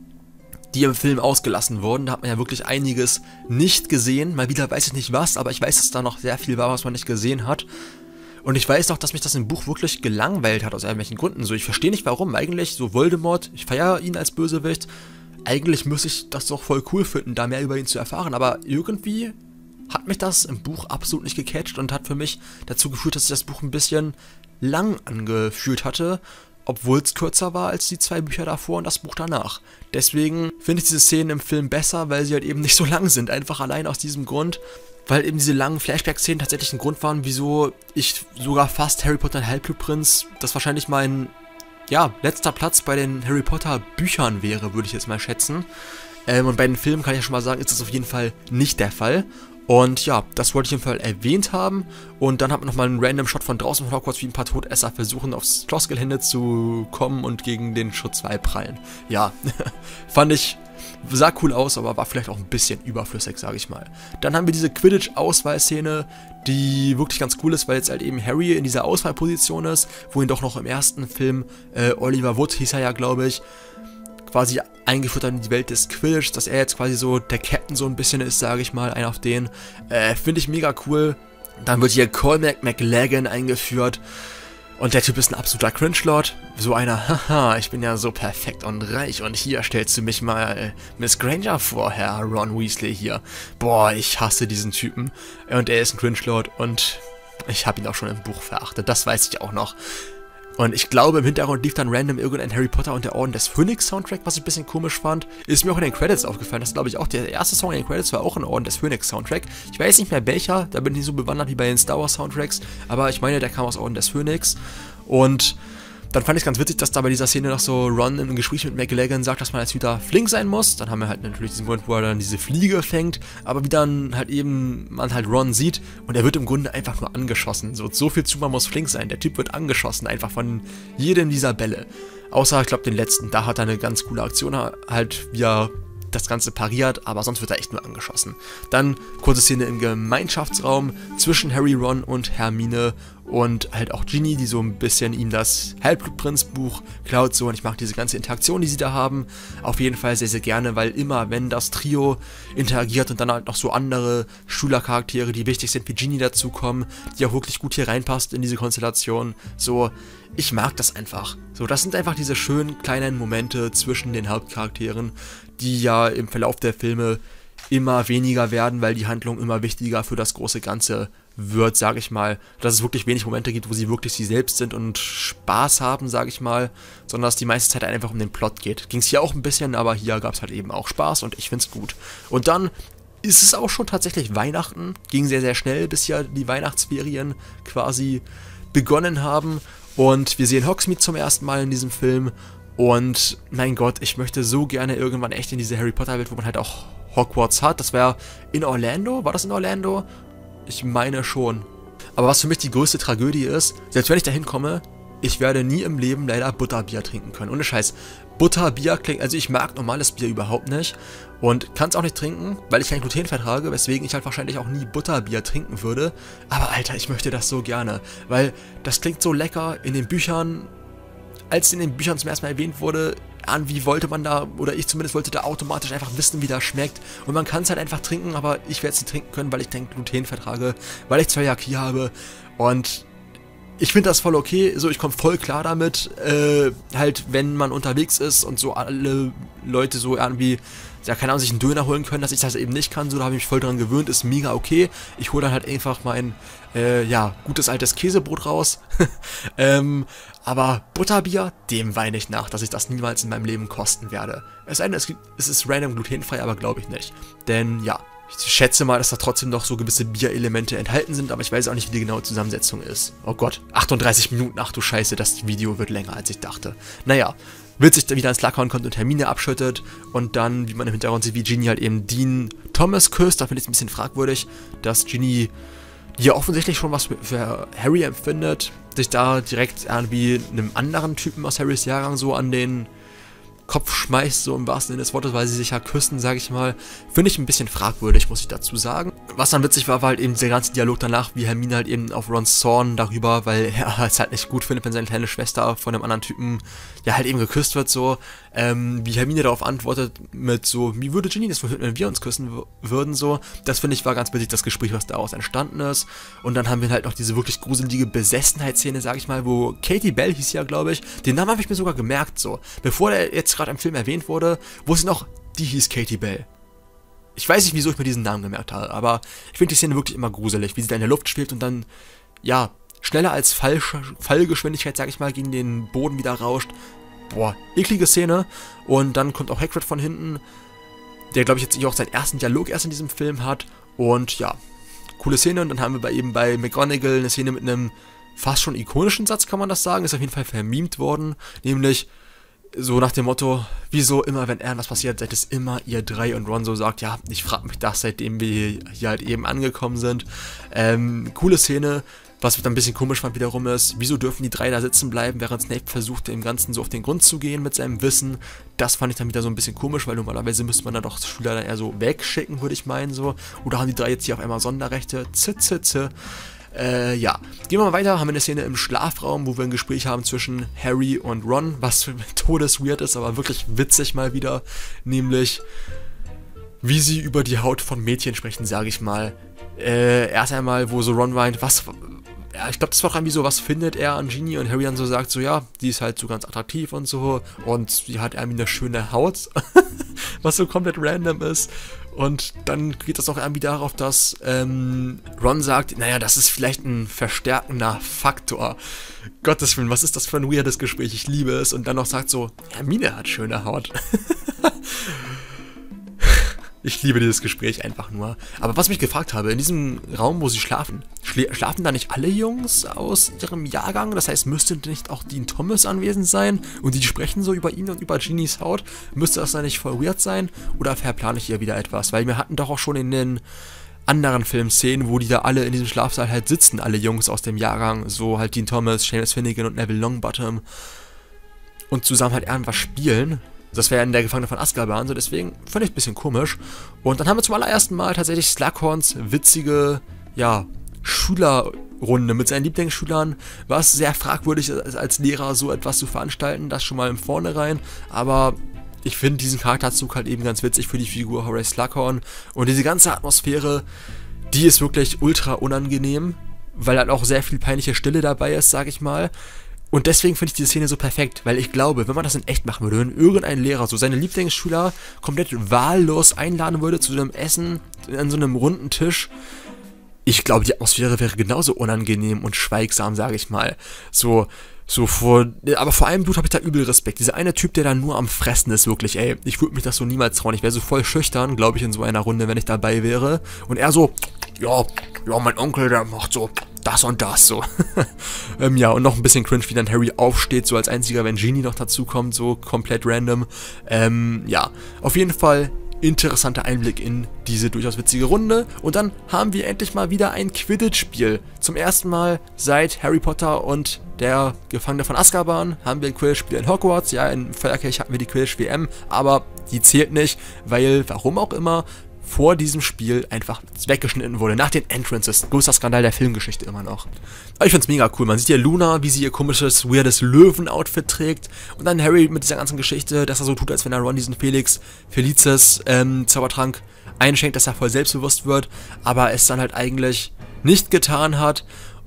die im Film ausgelassen wurden. Da hat man ja wirklich einiges nicht gesehen. Mal wieder weiß ich nicht was, aber ich weiß, dass da noch sehr viel war, was man nicht gesehen hat. Und ich weiß noch, dass mich das im Buch wirklich gelangweilt hat, aus irgendwelchen Gründen. So, ich verstehe nicht warum. Eigentlich, so Voldemort, ich feiere ihn als Bösewicht. Eigentlich müsste ich das doch voll cool finden, da mehr über ihn zu erfahren. Aber irgendwie hat mich das im Buch absolut nicht gecatcht und hat für mich dazu geführt, dass ich das Buch ein bisschen lang angefühlt hatte, obwohl es kürzer war als die zwei Bücher davor und das Buch danach. Deswegen finde ich diese Szenen im Film besser, weil sie halt eben nicht so lang sind. Einfach allein aus diesem Grund, weil eben diese langen Flashback-Szenen tatsächlich ein Grund waren, wieso ich sogar fast Harry Potter und Halbblutprinz, das wahrscheinlich mein, ja, letzter Platz bei den Harry Potter Büchern wäre, würde ich jetzt mal schätzen. Ähm, und bei den Filmen kann ich ja schon mal sagen, ist das auf jeden Fall nicht der Fall. Und ja, das wollte ich auf jeden Fall erwähnt haben. Und dann hat man nochmal einen random Shot von draußen von Hogwarts, wie ein paar Todesser versuchen, aufs Schlossgelände zu kommen und gegen den Schutzwall prallen. Ja, fand ich, sah cool aus, aber war vielleicht auch ein bisschen überflüssig, sage ich mal. Dann haben wir diese Quidditch-Auswahlszene, die wirklich ganz cool ist, weil jetzt halt eben Harry in dieser Auswahlposition ist, wo ihn doch noch im ersten Film, äh, Oliver Wood hieß er ja, glaube ich, quasi eingeführt hat in die Welt des Quidditch, dass er jetzt quasi so der Captain so ein bisschen ist, sage ich mal, einer auf den. Äh, finde ich mega cool. Dann wird hier Cormac McLaggen eingeführt. Und der Typ ist ein absoluter Cringe-Lord. So einer, haha, ich bin ja so perfekt und reich und hier stellst du mich mal Miss Granger vor, Herr Ron Weasley hier. Boah, ich hasse diesen Typen. Und er ist ein Cringe-Lord und ich habe ihn auch schon im Buch verachtet, das weiß ich auch noch. Und ich glaube, im Hintergrund lief dann random irgendein Harry Potter und der Orden des Phönix Soundtrack, was ich ein bisschen komisch fand. Ist mir auch in den Credits aufgefallen. Das ist, glaube ich, auch der erste Song in den Credits war auch ein Orden des Phönix Soundtrack. Ich weiß nicht mehr welcher, da bin ich nicht so bewandert wie bei den Star Wars Soundtracks. Aber ich meine, der kam aus Orden des Phönix. Und dann fand ich es ganz witzig, dass da bei dieser Szene noch so Ron im Gespräch mit McLaggen sagt, dass man als Hüter flink sein muss. Dann haben wir halt natürlich diesen Moment, wo er dann diese Fliege fängt, aber wie dann halt eben man halt Ron sieht und er wird im Grunde einfach nur angeschossen. So, so viel zu, man muss flink sein. Der Typ wird angeschossen, einfach von jedem dieser Bälle. Außer, ich glaube, den letzten, da hat er eine ganz coole Aktion halt, wie er das Ganze pariert, aber sonst wird er echt nur angeschossen. Dann kurze Szene im Gemeinschaftsraum zwischen Harry, Ron und Hermine und halt auch Ginny, die so ein bisschen ihm das Halbblutprinz-Buch klaut so, und ich mag diese ganze Interaktion, die sie da haben, auf jeden Fall sehr, sehr gerne, weil immer, wenn das Trio interagiert und dann halt noch so andere Schülercharaktere, die wichtig sind, wie Ginny dazukommen, die auch wirklich gut hier reinpasst in diese Konstellation, so, ich mag das einfach. So, das sind einfach diese schönen kleinen Momente zwischen den Hauptcharakteren, die ja im Verlauf der Filme immer weniger werden, weil die Handlung immer wichtiger für das große Ganze wird, sage ich mal. Dass es wirklich wenig Momente gibt, wo sie wirklich sie selbst sind und Spaß haben, sage ich mal, sondern dass die meiste Zeit einfach um den Plot geht. Ging es hier auch ein bisschen, aber hier gab es halt eben auch Spaß und ich finde es gut. Und dann ist es auch schon tatsächlich Weihnachten, ging sehr, sehr schnell, bis ja die Weihnachtsferien quasi begonnen haben und wir sehen Hogsmeade zum ersten Mal in diesem Film. Und mein Gott, ich möchte so gerne irgendwann echt in diese Harry Potter Welt, wo man halt auch Hogwarts hat. Das wäre in Orlando. War das in Orlando? Ich meine schon. Aber was für mich die größte Tragödie ist, selbst wenn ich da hinkomme, ich werde nie im Leben leider Butterbier trinken können. Ohne Scheiß. Butterbier klingt, also ich mag normales Bier überhaupt nicht und kann es auch nicht trinken, weil ich kein Gluten vertrage, weswegen ich halt wahrscheinlich auch nie Butterbier trinken würde. Aber Alter, ich möchte das so gerne, weil das klingt so lecker in den Büchern. Als in den Büchern zum ersten Mal erwähnt wurde, irgendwie wollte man da, oder ich zumindest wollte da automatisch einfach wissen, wie das schmeckt. Und man kann es halt einfach trinken, aber ich werde es nicht trinken können, weil ich kein Gluten vertrage, weil ich Zöliakie habe. Und ich finde das voll okay, so ich komme voll klar damit, äh, halt wenn man unterwegs ist und so alle Leute so irgendwie, ja keine Ahnung, sich einen Döner holen können, dass ich das eben nicht kann, so da habe ich mich voll dran gewöhnt, ist mega okay. Ich hole dann halt einfach mein, äh, ja, gutes altes Käsebrot raus, ähm, aber Butterbier, dem weine ich nach, dass ich das niemals in meinem Leben kosten werde. Es sei denn, es, gibt, es ist random glutenfrei, aber glaube ich nicht, denn ja, ich schätze mal, dass da trotzdem noch so gewisse Bierelemente enthalten sind, aber ich weiß auch nicht, wie die genaue Zusammensetzung ist. Oh Gott, achtunddreißig Minuten, ach du Scheiße, das Video wird länger, als ich dachte. Naja, wird sich dann wieder ins Slughorn kommt und Hermine abschüttet und dann, wie man im Hintergrund sieht, wie Ginny halt eben Dean Thomas küsst. Da finde ich es ein bisschen fragwürdig, dass Ginny ja offensichtlich schon was für Harry empfindet, sich da direkt irgendwie einem anderen Typen aus Harrys Jahrgang so an den Kopf schmeißt, so im wahrsten Sinne des Wortes, weil sie sich ja küssen, sage ich mal, finde ich ein bisschen fragwürdig, muss ich dazu sagen. Was dann witzig war, war halt eben der ganze Dialog danach, wie Hermine halt eben auf Rons Zorn darüber, weil er es halt nicht gut findet, wenn seine kleine Schwester von einem anderen Typen ja halt eben geküsst wird, so, ähm, wie Hermine darauf antwortet mit so, wie würde Ginny das verhüten, wenn wir uns küssen würden, so. Das finde ich war ganz witzig, das Gespräch, was daraus entstanden ist. Und dann haben wir halt noch diese wirklich gruselige Besessenheitsszene, sage ich mal, wo Katie Bell hieß ja, glaube ich, den Namen habe ich mir sogar gemerkt, so. Bevor der jetzt gerade im Film erwähnt wurde, wo sie noch, die hieß Katie Bell. Ich weiß nicht, wieso ich mir diesen Namen gemerkt habe, aber ich finde die Szene wirklich immer gruselig, wie sie da in der Luft schwebt und dann, ja, schneller als Fall, Fallgeschwindigkeit, sag ich mal, gegen den Boden wieder rauscht. Boah, eklige Szene. Und dann kommt auch Hagrid von hinten, der, glaube ich, jetzt auch seinen ersten Dialog erst in diesem Film hat. Und ja, coole Szene. Und dann haben wir bei eben bei McGonagall eine Szene mit einem fast schon ikonischen Satz, kann man das sagen. Ist auf jeden Fall vermemt worden, nämlich so nach dem Motto, wieso immer, wenn irgendwas passiert, seid es immer ihr drei, und Ron so sagt, ja, ich frage mich das, seitdem wir hier halt eben angekommen sind. Ähm, coole Szene, was ich dann ein bisschen komisch fand wiederum ist, wieso dürfen die drei da sitzen bleiben, während Snape versucht, dem Ganzen so auf den Grund zu gehen mit seinem Wissen. Das fand ich dann wieder so ein bisschen komisch, weil normalerweise müsste man dann doch Schüler dann eher so wegschicken, würde ich meinen, so. Oder haben die drei jetzt hier auf einmal Sonderrechte? Z, z, z. Äh, ja. Gehen wir mal weiter, haben wir eine Szene im Schlafraum, wo wir ein Gespräch haben zwischen Harry und Ron, was todesweird ist, aber wirklich witzig mal wieder, nämlich wie sie über die Haut von Mädchen sprechen, sage ich mal. Äh, erst einmal, wo so Ron weint, was, ja, ich glaube, das war auch irgendwie so, was findet er an Ginny, und Harry dann so sagt, so, ja, die ist halt so ganz attraktiv und so, und sie hat irgendwie eine schöne Haut, was so komplett random ist. Und dann geht das auch irgendwie darauf, dass ähm, Ron sagt, naja, das ist vielleicht ein verstärkender Faktor. Gottes Willen, was ist das für ein weirdes Gespräch? Ich liebe es. Und dann noch sagt so, Hermine hat schöne Haut. Ich liebe dieses Gespräch einfach nur. Aber was ich mich gefragt habe, in diesem Raum, wo sie schlafen, schla schlafen da nicht alle Jungs aus ihrem Jahrgang? Das heißt, müsste nicht auch Dean Thomas anwesend sein? Und die sprechen so über ihn und über Ginnys Haut? Müsste das dann nicht voll weird sein? Oder verplane ich hier wieder etwas? Weil wir hatten doch auch schon in den anderen Filmszenen, wo die da alle in diesem Schlafsaal halt sitzen, alle Jungs aus dem Jahrgang, so halt Dean Thomas, Seamus Finnegan und Neville Longbottom, und zusammen halt irgendwas spielen. Das wäre in der Gefangene von Azkaban, so deswegen fand ich ein bisschen komisch. Und dann haben wir zum allerersten Mal tatsächlich Slughorns witzige, ja, Schülerrunde mit seinen Lieblingsschülern, was sehr fragwürdig ist, als Lehrer so etwas zu veranstalten, das schon mal im Vornherein, aber ich finde diesen Charakterzug halt eben ganz witzig für die Figur Horace Slughorn, und diese ganze Atmosphäre, die ist wirklich ultra unangenehm, weil halt auch sehr viel peinliche Stille dabei ist, sag ich mal. Und deswegen finde ich diese Szene so perfekt, weil ich glaube, wenn man das in echt machen würde, wenn irgendein Lehrer so seine Lieblingsschüler komplett wahllos einladen würde zu einem Essen an so einem runden Tisch, ich glaube, die Atmosphäre wäre genauso unangenehm und schweigsam, sage ich mal. So, so vor, aber vor einem Dude habe ich da übel Respekt. Dieser eine Typ, der da nur am Fressen ist, wirklich, ey, ich würde mich das so niemals trauen. Ich wäre so voll schüchtern, glaube ich, in so einer Runde, wenn ich dabei wäre. Und er so, ja, ja, mein Onkel, der macht so das und das, so. ähm, ja, und noch ein bisschen cringe, wie dann Harry aufsteht, so als einziger, wenn Ginny noch dazu kommt, so komplett random. Ähm, ja, auf jeden Fall interessanter Einblick in diese durchaus witzige Runde. Und dann haben wir endlich mal wieder ein Quidditch-Spiel. Zum ersten Mal seit Harry Potter und der Gefangene von Azkaban haben wir ein Quidditch-Spiel in Hogwarts. Ja, in Feuerkelch hatten wir die Quidditch-W M, aber die zählt nicht, weil, warum auch immer, vor diesem Spiel einfach weggeschnitten wurde, nach den Entrances. Größter Skandal der Filmgeschichte immer noch. Aber ich find's mega cool. Man sieht hier Luna, wie sie ihr komisches, weirdes Löwen-Outfit trägt. Und dann Harry mit dieser ganzen Geschichte, dass er so tut, als wenn er Ron diesen Felix Felicis ähm, Zaubertrank einschenkt, dass er voll selbstbewusst wird, aber es dann halt eigentlich nicht getan hat.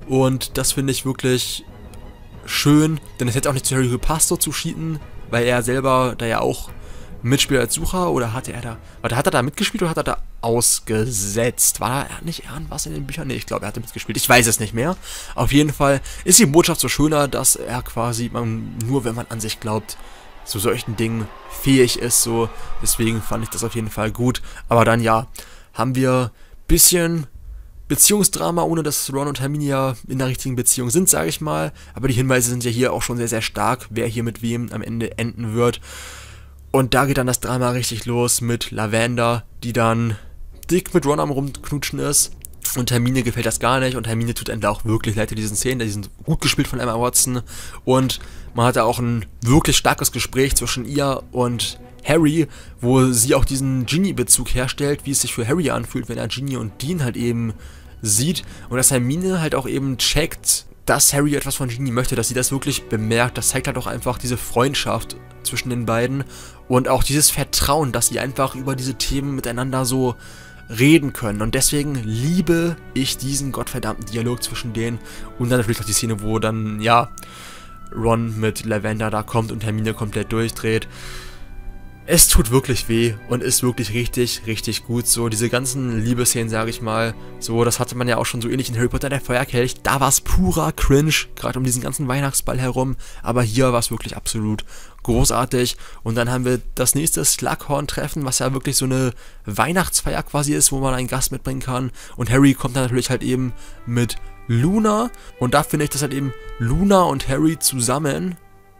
Und das finde ich wirklich schön, denn es hätte auch nicht zu Harry gepasst, so zu cheaten, weil er selber da ja auch mitspielt als Sucher, oder hatte er da, warte, hat er da mitgespielt oder hat er da ausgesetzt? War da nicht irgendwas in den Büchern? Ne, ich glaube, er hatte mitgespielt, ich weiß es nicht mehr. Auf jeden Fall ist die Botschaft so schöner, dass er quasi, man, nur wenn man an sich glaubt, zu solchen Dingen fähig ist, so, deswegen fand ich das auf jeden Fall gut, aber dann ja, haben wir bisschen Beziehungsdrama, ohne dass Ron und Hermine ja in der richtigen Beziehung sind, sage ich mal. Aber die Hinweise sind ja hier auch schon sehr, sehr stark, wer hier mit wem am Ende enden wird. Und da geht dann das Drama richtig los mit Lavender, die dann dick mit Ron am Rumknutschen ist. Und Hermine gefällt das gar nicht. Und Hermine tut einem da auch wirklich leid in diesen Szenen. Die sind gut gespielt von Emma Watson. Und man hat da auch ein wirklich starkes Gespräch zwischen ihr und Harry, wo sie auch diesen Ginny-Bezug herstellt, wie es sich für Harry anfühlt, wenn er Ginny und Dean halt eben sieht. Und dass Hermine halt auch eben checkt, dass Harry etwas von Ginny möchte, dass sie das wirklich bemerkt. Das zeigt halt auch einfach diese Freundschaft zwischen den beiden und auch dieses Vertrauen, dass sie einfach über diese Themen miteinander so reden können. Und deswegen liebe ich diesen gottverdammten Dialog zwischen denen. Und dann natürlich auch die Szene, wo dann, ja, Ron mit Lavender da kommt und Hermine komplett durchdreht. Es tut wirklich weh und ist wirklich richtig, richtig gut. So, diese ganzen Liebesszenen, sage ich mal, so, das hatte man ja auch schon so ähnlich in Harry Potter der Feuerkelch. Da war es purer Cringe, gerade um diesen ganzen Weihnachtsball herum. Aber hier war es wirklich absolut großartig. Und dann haben wir das nächste Slughorn-Treffen, was ja wirklich so eine Weihnachtsfeier quasi ist, wo man einen Gast mitbringen kann. Und Harry kommt dann natürlich halt eben mit Luna. Und da finde ich, dass halt eben Luna und Harry zusammen...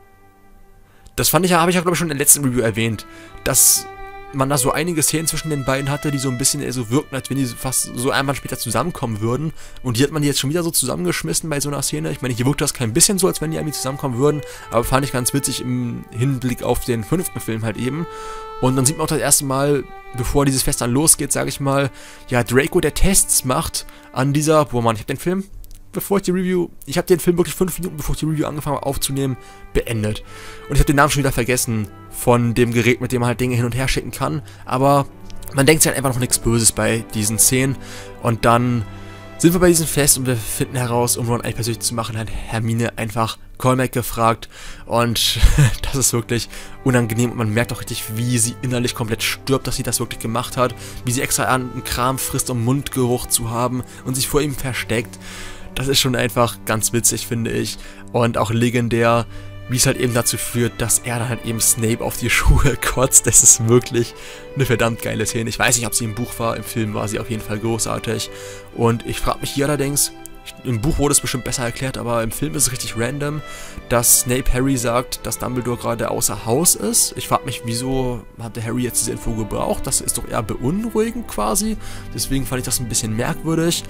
Das fand ich ja, habe ich ja glaube ich schon in der letzten Review erwähnt, dass man da so einige Szenen zwischen den beiden hatte, die so ein bisschen eher so wirkten, als wenn die fast so einmal später zusammenkommen würden. Und die hat man jetzt schon wieder so zusammengeschmissen bei so einer Szene. Ich meine, hier wirkt das kein bisschen so, als wenn die irgendwie zusammenkommen würden, aber fand ich ganz witzig im Hinblick auf den fünften Film halt eben. Und dann sieht man auch das erste Mal, bevor dieses Fest dann losgeht, sage ich mal, ja, Draco, der Tests macht an dieser, boah Mann, ich hab den Film... bevor ich die Review, ich habe den Film wirklich fünf Minuten, bevor ich die Review angefangen habe aufzunehmen, beendet. Und ich habe den Namen schon wieder vergessen von dem Gerät, mit dem man halt Dinge hin und her schicken kann. Aber man denkt sich halt einfach noch nichts Böses bei diesen Szenen. Und dann sind wir bei diesem Fest und wir finden heraus, um Ron persönlich zu machen, hat Hermine einfach Callback gefragt. Und das ist wirklich unangenehm und man merkt auch richtig, wie sie innerlich komplett stirbt, dass sie das wirklich gemacht hat. Wie sie extra einen Kram frisst, um Mundgeruch zu haben und sich vor ihm versteckt. Das ist schon einfach ganz witzig, finde ich. Und auch legendär, wie es halt eben dazu führt, dass er dann halt eben Snape auf die Schuhe kotzt. Das ist wirklich eine verdammt geile Szene. Ich weiß nicht, ob sie im Buch war. Im Film war sie auf jeden Fall großartig. Und ich frage mich hier allerdings, im Buch wurde es bestimmt besser erklärt, aber im Film ist es richtig random, dass Snape Harry sagt, dass Dumbledore gerade außer Haus ist. Ich frage mich, wieso hatte Harry jetzt diese Info gebraucht? Das ist doch eher beunruhigend quasi. Deswegen fand ich das ein bisschen merkwürdig.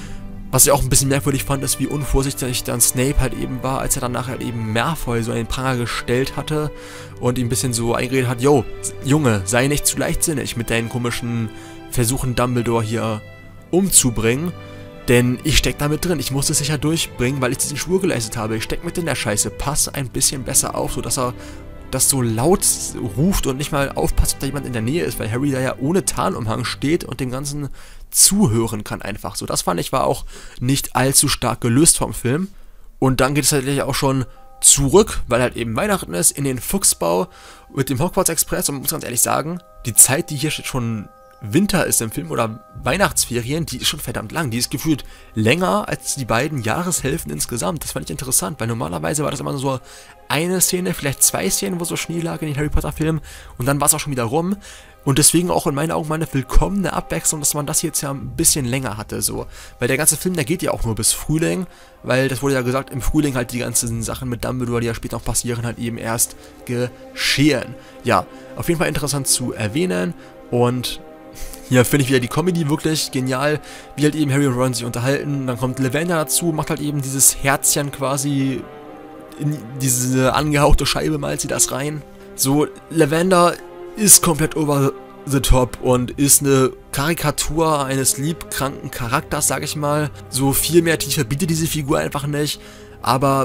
Was ich auch ein bisschen merkwürdig fand, ist, wie unvorsichtig dann Snape halt eben war, als er dann nachher eben Malfoy so einen Pranger gestellt hatte und ihm ein bisschen so eingeredet hat, yo, Junge, sei nicht zu leichtsinnig mit deinen komischen Versuchen, Dumbledore hier umzubringen, denn ich steck da mit drin, ich muss es sicher durchbringen, weil ich diesen Schwur geleistet habe, ich steck mit in der Scheiße, pass ein bisschen besser auf, sodass er das so laut ruft und nicht mal aufpasst, ob da jemand in der Nähe ist, weil Harry da ja ohne Tarnumhang steht und dem Ganzen zuhören kann einfach so. Das fand ich war auch nicht allzu stark gelöst vom Film. Und dann geht es tatsächlich auch schon zurück, weil halt eben Weihnachten ist, in den Fuchsbau mit dem Hogwarts Express. Und man muss ganz ehrlich sagen, die Zeit, die hier schon Winter ist im Film oder Weihnachtsferien, die ist schon verdammt lang. Die ist gefühlt länger als die beiden Jahreshälften insgesamt. Das fand ich interessant, weil normalerweise war das immer so eine Szene, vielleicht zwei Szenen, wo so Schnee lag in den Harry Potter Filmen und dann war es auch schon wieder rum. Und deswegen auch in meinen Augen mal eine willkommene Abwechslung, dass man das jetzt ja ein bisschen länger hatte, so. Weil der ganze Film, der geht ja auch nur bis Frühling, weil das wurde ja gesagt, im Frühling halt die ganzen Sachen mit Dumbledore, die ja später noch passieren, halt eben erst geschehen. Ja, auf jeden Fall interessant zu erwähnen und hier finde ich wieder die Comedy wirklich genial, wie halt eben Harry und Ron sich unterhalten, dann kommt Lavender dazu, macht halt eben dieses Herzchen quasi in diese angehauchte Scheibe, malt sie das rein. So, Lavender ist komplett over the top und ist eine Karikatur eines liebkranken Charakters, sag ich mal. So viel mehr Tiefe bietet diese Figur einfach nicht, aber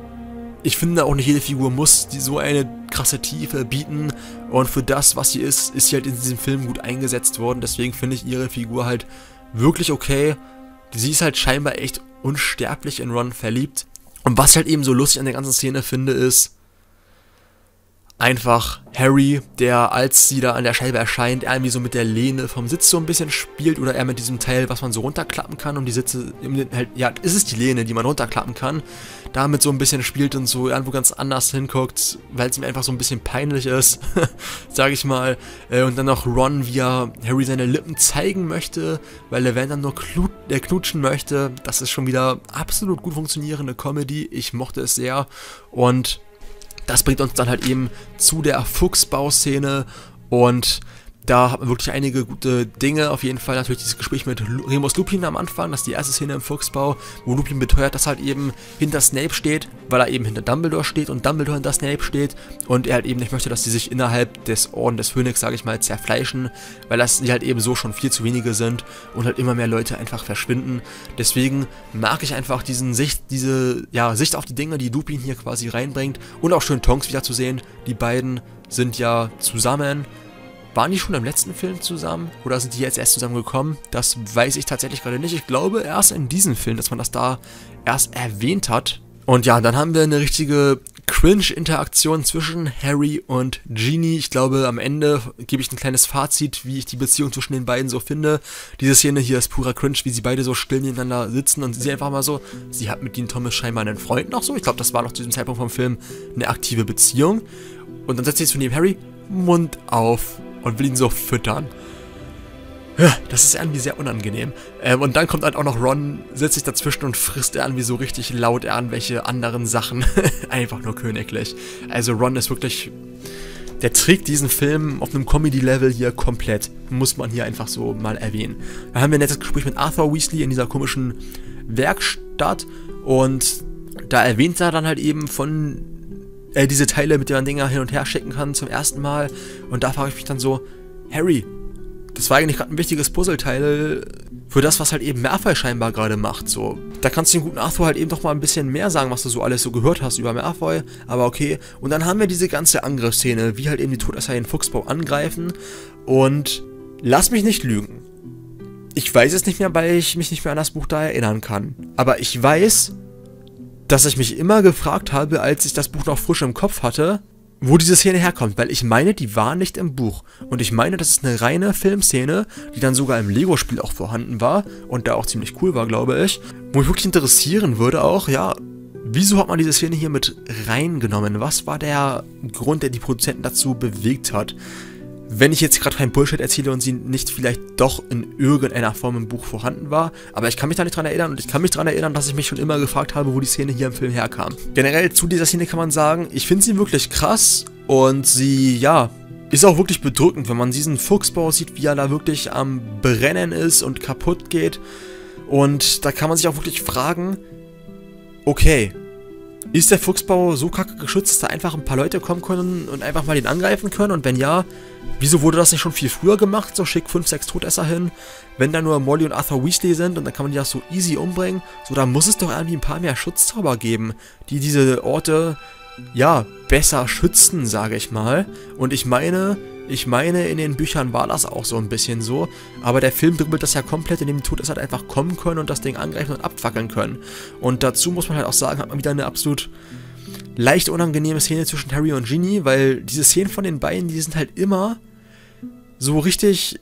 ich finde auch nicht jede Figur muss die so eine krasse Tiefe bieten und für das, was sie ist, ist sie halt in diesem Film gut eingesetzt worden, deswegen finde ich ihre Figur halt wirklich okay. Sie ist halt scheinbar echt unsterblich in Ron verliebt. Und was ich halt eben so lustig an der ganzen Szene finde, ist einfach Harry, der, als sie da an der Scheibe erscheint, irgendwie so mit der Lehne vom Sitz so ein bisschen spielt oder er mit diesem Teil, was man so runterklappen kann und die Sitze, halt, ja, ist es die Lehne, die man runterklappen kann, damit so ein bisschen spielt und so irgendwo ganz anders hinguckt, weil es ihm einfach so ein bisschen peinlich ist, sage ich mal. Und dann noch Ron, wie er Harry seine Lippen zeigen möchte, weil er, wenn dann nur klut, äh, knutschen möchte, das ist schon wieder absolut gut funktionierende Comedy, ich mochte es sehr und das bringt uns dann halt eben zu der Fuchsbauszene und da hat man wirklich einige gute Dinge. Auf jeden Fall natürlich dieses Gespräch mit Remus Lupin am Anfang, das ist die erste Szene im Fuchsbau, wo Lupin beteuert, dass er halt eben hinter Snape steht, weil er eben hinter Dumbledore steht und Dumbledore hinter Snape steht und er halt eben nicht möchte, dass sie sich innerhalb des Orden des Phönix, sage ich mal, zerfleischen, weil das die halt eben so schon viel zu wenige sind und halt immer mehr Leute einfach verschwinden. Deswegen mag ich einfach diesen Sicht, diese ja, Sicht auf die Dinge, die Lupin hier quasi reinbringt und auch schön Tonks wieder zu sehen. Die beiden sind ja zusammen. Waren die schon im letzten Film zusammen? Oder sind die jetzt erst zusammengekommen? Das weiß ich tatsächlich gerade nicht. Ich glaube erst in diesem Film, dass man das da erst erwähnt hat. Und ja, dann haben wir eine richtige Cringe-Interaktion zwischen Harry und Ginny. Ich glaube, am Ende gebe ich ein kleines Fazit, wie ich die Beziehung zwischen den beiden so finde. Diese Szene hier ist purer Cringe, wie sie beide so still nebeneinander sitzen und sie einfach mal so, sie hat mit Dean Thomas scheinbar einen Freund noch so. Ich glaube, das war noch zu diesem Zeitpunkt vom Film eine aktive Beziehung. Und dann setzt sie sich zu neben Harry, Mund auf und will ihn so füttern. Ja, das ist irgendwie sehr unangenehm. Ähm, und dann kommt halt auch noch Ron, setzt sich dazwischen und frisst irgendwie so richtig laut irgendwelche anderen Sachen. Einfach nur königlich. Also Ron ist wirklich, der trägt diesen Film auf einem Comedy-Level hier komplett. Muss man hier einfach so mal erwähnen. Da haben wir ein nettes Gespräch mit Arthur Weasley in dieser komischen Werkstatt. Und da erwähnt er dann halt eben von äh, diese Teile, mit denen man Dinger hin und her schicken kann zum ersten Mal. Und da frage ich mich dann so, Harry, das war eigentlich gerade ein wichtiges Puzzleteil für das, was halt eben Malfoy scheinbar gerade macht. So, da kannst du dem guten Arthur halt eben doch mal ein bisschen mehr sagen, was du so alles so gehört hast über Malfoy. Aber okay. Und dann haben wir diese ganze Angriffsszene, wie halt eben die Todesser den Fuchsbau angreifen. Und lass mich nicht lügen. Ich weiß es nicht mehr, weil ich mich nicht mehr an das Buch da erinnern kann. Aber ich weiß, dass ich mich immer gefragt habe, als ich das Buch noch frisch im Kopf hatte, wo diese Szene herkommt, weil ich meine, die war nicht im Buch. Und ich meine, das ist eine reine Filmszene, die dann sogar im Lego-Spiel auch vorhanden war und da auch ziemlich cool war, glaube ich. Wo mich wirklich interessieren würde auch, ja, wieso hat man diese Szene hier mit reingenommen? Was war der Grund, der die Produzenten dazu bewegt hat? Wenn ich jetzt gerade kein Bullshit erzähle und sie nicht vielleicht doch in irgendeiner Form im Buch vorhanden war, aber ich kann mich da nicht dran erinnern und ich kann mich daran erinnern, dass ich mich schon immer gefragt habe, wo die Szene hier im Film herkam. Generell zu dieser Szene kann man sagen, ich finde sie wirklich krass und sie, ja, ist auch wirklich bedrückend, wenn man diesen Fuchsbau sieht, wie er da wirklich am Brennen ist und kaputt geht. Und da kann man sich auch wirklich fragen, okay, ist der Fuchsbau so kacke geschützt, dass da einfach ein paar Leute kommen können und einfach mal den angreifen können? Und wenn ja, wieso wurde das nicht schon viel früher gemacht? So schick fünf, sechs Todesser hin, wenn da nur Molly und Arthur Weasley sind und dann kann man die auch so easy umbringen. So, da muss es doch irgendwie ein paar mehr Schutzzauber geben, die diese Orte, ja, besser schützen, sage ich mal. Und ich meine, ich meine, in den Büchern war das auch so ein bisschen so, aber der Film dribbelt das ja komplett, indem die Todesser halt einfach kommen können und das Ding angreifen und abfackeln können. Und dazu muss man halt auch sagen, hat man wieder eine absolut leicht unangenehme Szene zwischen Harry und Ginny, weil diese Szenen von den beiden, die sind halt immer so richtig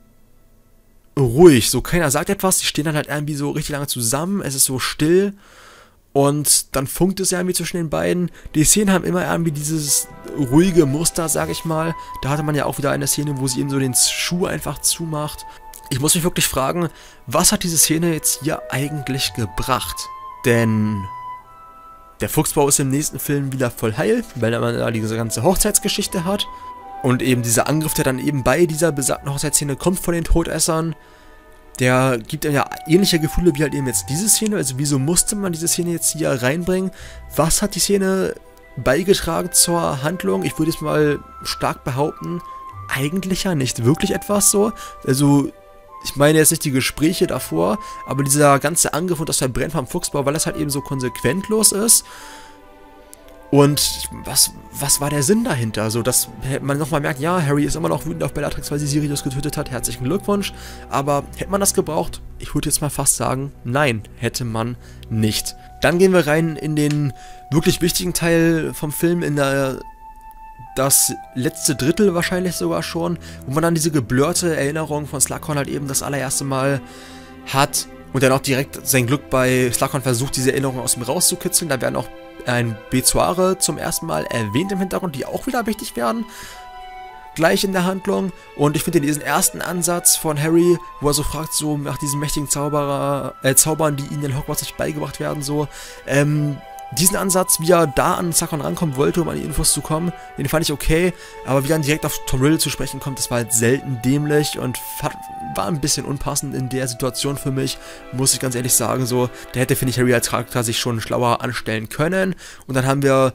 ruhig, so keiner sagt etwas, die stehen dann halt irgendwie so richtig lange zusammen, es ist so still. Und dann funkt es ja irgendwie zwischen den beiden. Die Szenen haben immer irgendwie dieses ruhige Muster, sag ich mal. Da hatte man ja auch wieder eine Szene, wo sie ihm so den Schuh einfach zumacht. Ich muss mich wirklich fragen, was hat diese Szene jetzt hier eigentlich gebracht? Denn der Fuchsbau ist im nächsten Film wieder voll heil, weil man da diese ganze Hochzeitsgeschichte hat. Und eben dieser Angriff, der dann eben bei dieser besagten Hochzeitsszene kommt von den Todessern, der gibt einem ja ähnliche Gefühle wie halt eben jetzt diese Szene. Also wieso musste man diese Szene jetzt hier reinbringen? Was hat die Szene beigetragen zur Handlung? Ich würde jetzt mal stark behaupten, eigentlich ja nicht wirklich etwas so. Also ich meine jetzt nicht die Gespräche davor, aber dieser ganze Angriff und das Verbrennen vom Fuchsbau, weil das halt eben so konsequentlos ist. Und was, was war der Sinn dahinter? So, dass man nochmal merkt, ja, Harry ist immer noch wütend auf Bellatrix, weil sie Sirius getötet hat. Herzlichen Glückwunsch. Aber hätte man das gebraucht? Ich würde jetzt mal fast sagen, nein, hätte man nicht. Dann gehen wir rein in den wirklich wichtigen Teil vom Film, in der, das letzte Drittel wahrscheinlich sogar schon, wo man dann diese geblurrte Erinnerung von Slughorn halt eben das allererste Mal hat und dann auch direkt sein Glück bei Slughorn versucht, diese Erinnerung aus ihm rauszukitzeln. Da werden auch ein Bezoare zum ersten Mal erwähnt im Hintergrund, die auch wieder wichtig werden, gleich in der Handlung. Und ich finde diesen ersten Ansatz von Harry, wo er so fragt, so nach diesen mächtigen Zauberer, äh, Zaubern, die ihnen in Hogwarts nicht beigebracht werden, so, ähm, diesen Ansatz, wie er da an Slughorn rankommen wollte, um an die Infos zu kommen, den fand ich okay, aber wie er dann direkt auf Tom Riddle zu sprechen kommt, das war halt selten dämlich und war ein bisschen unpassend in der Situation für mich, muss ich ganz ehrlich sagen, so, da hätte, finde ich, Harry als Charakter sich schon schlauer anstellen können. Und dann haben wir,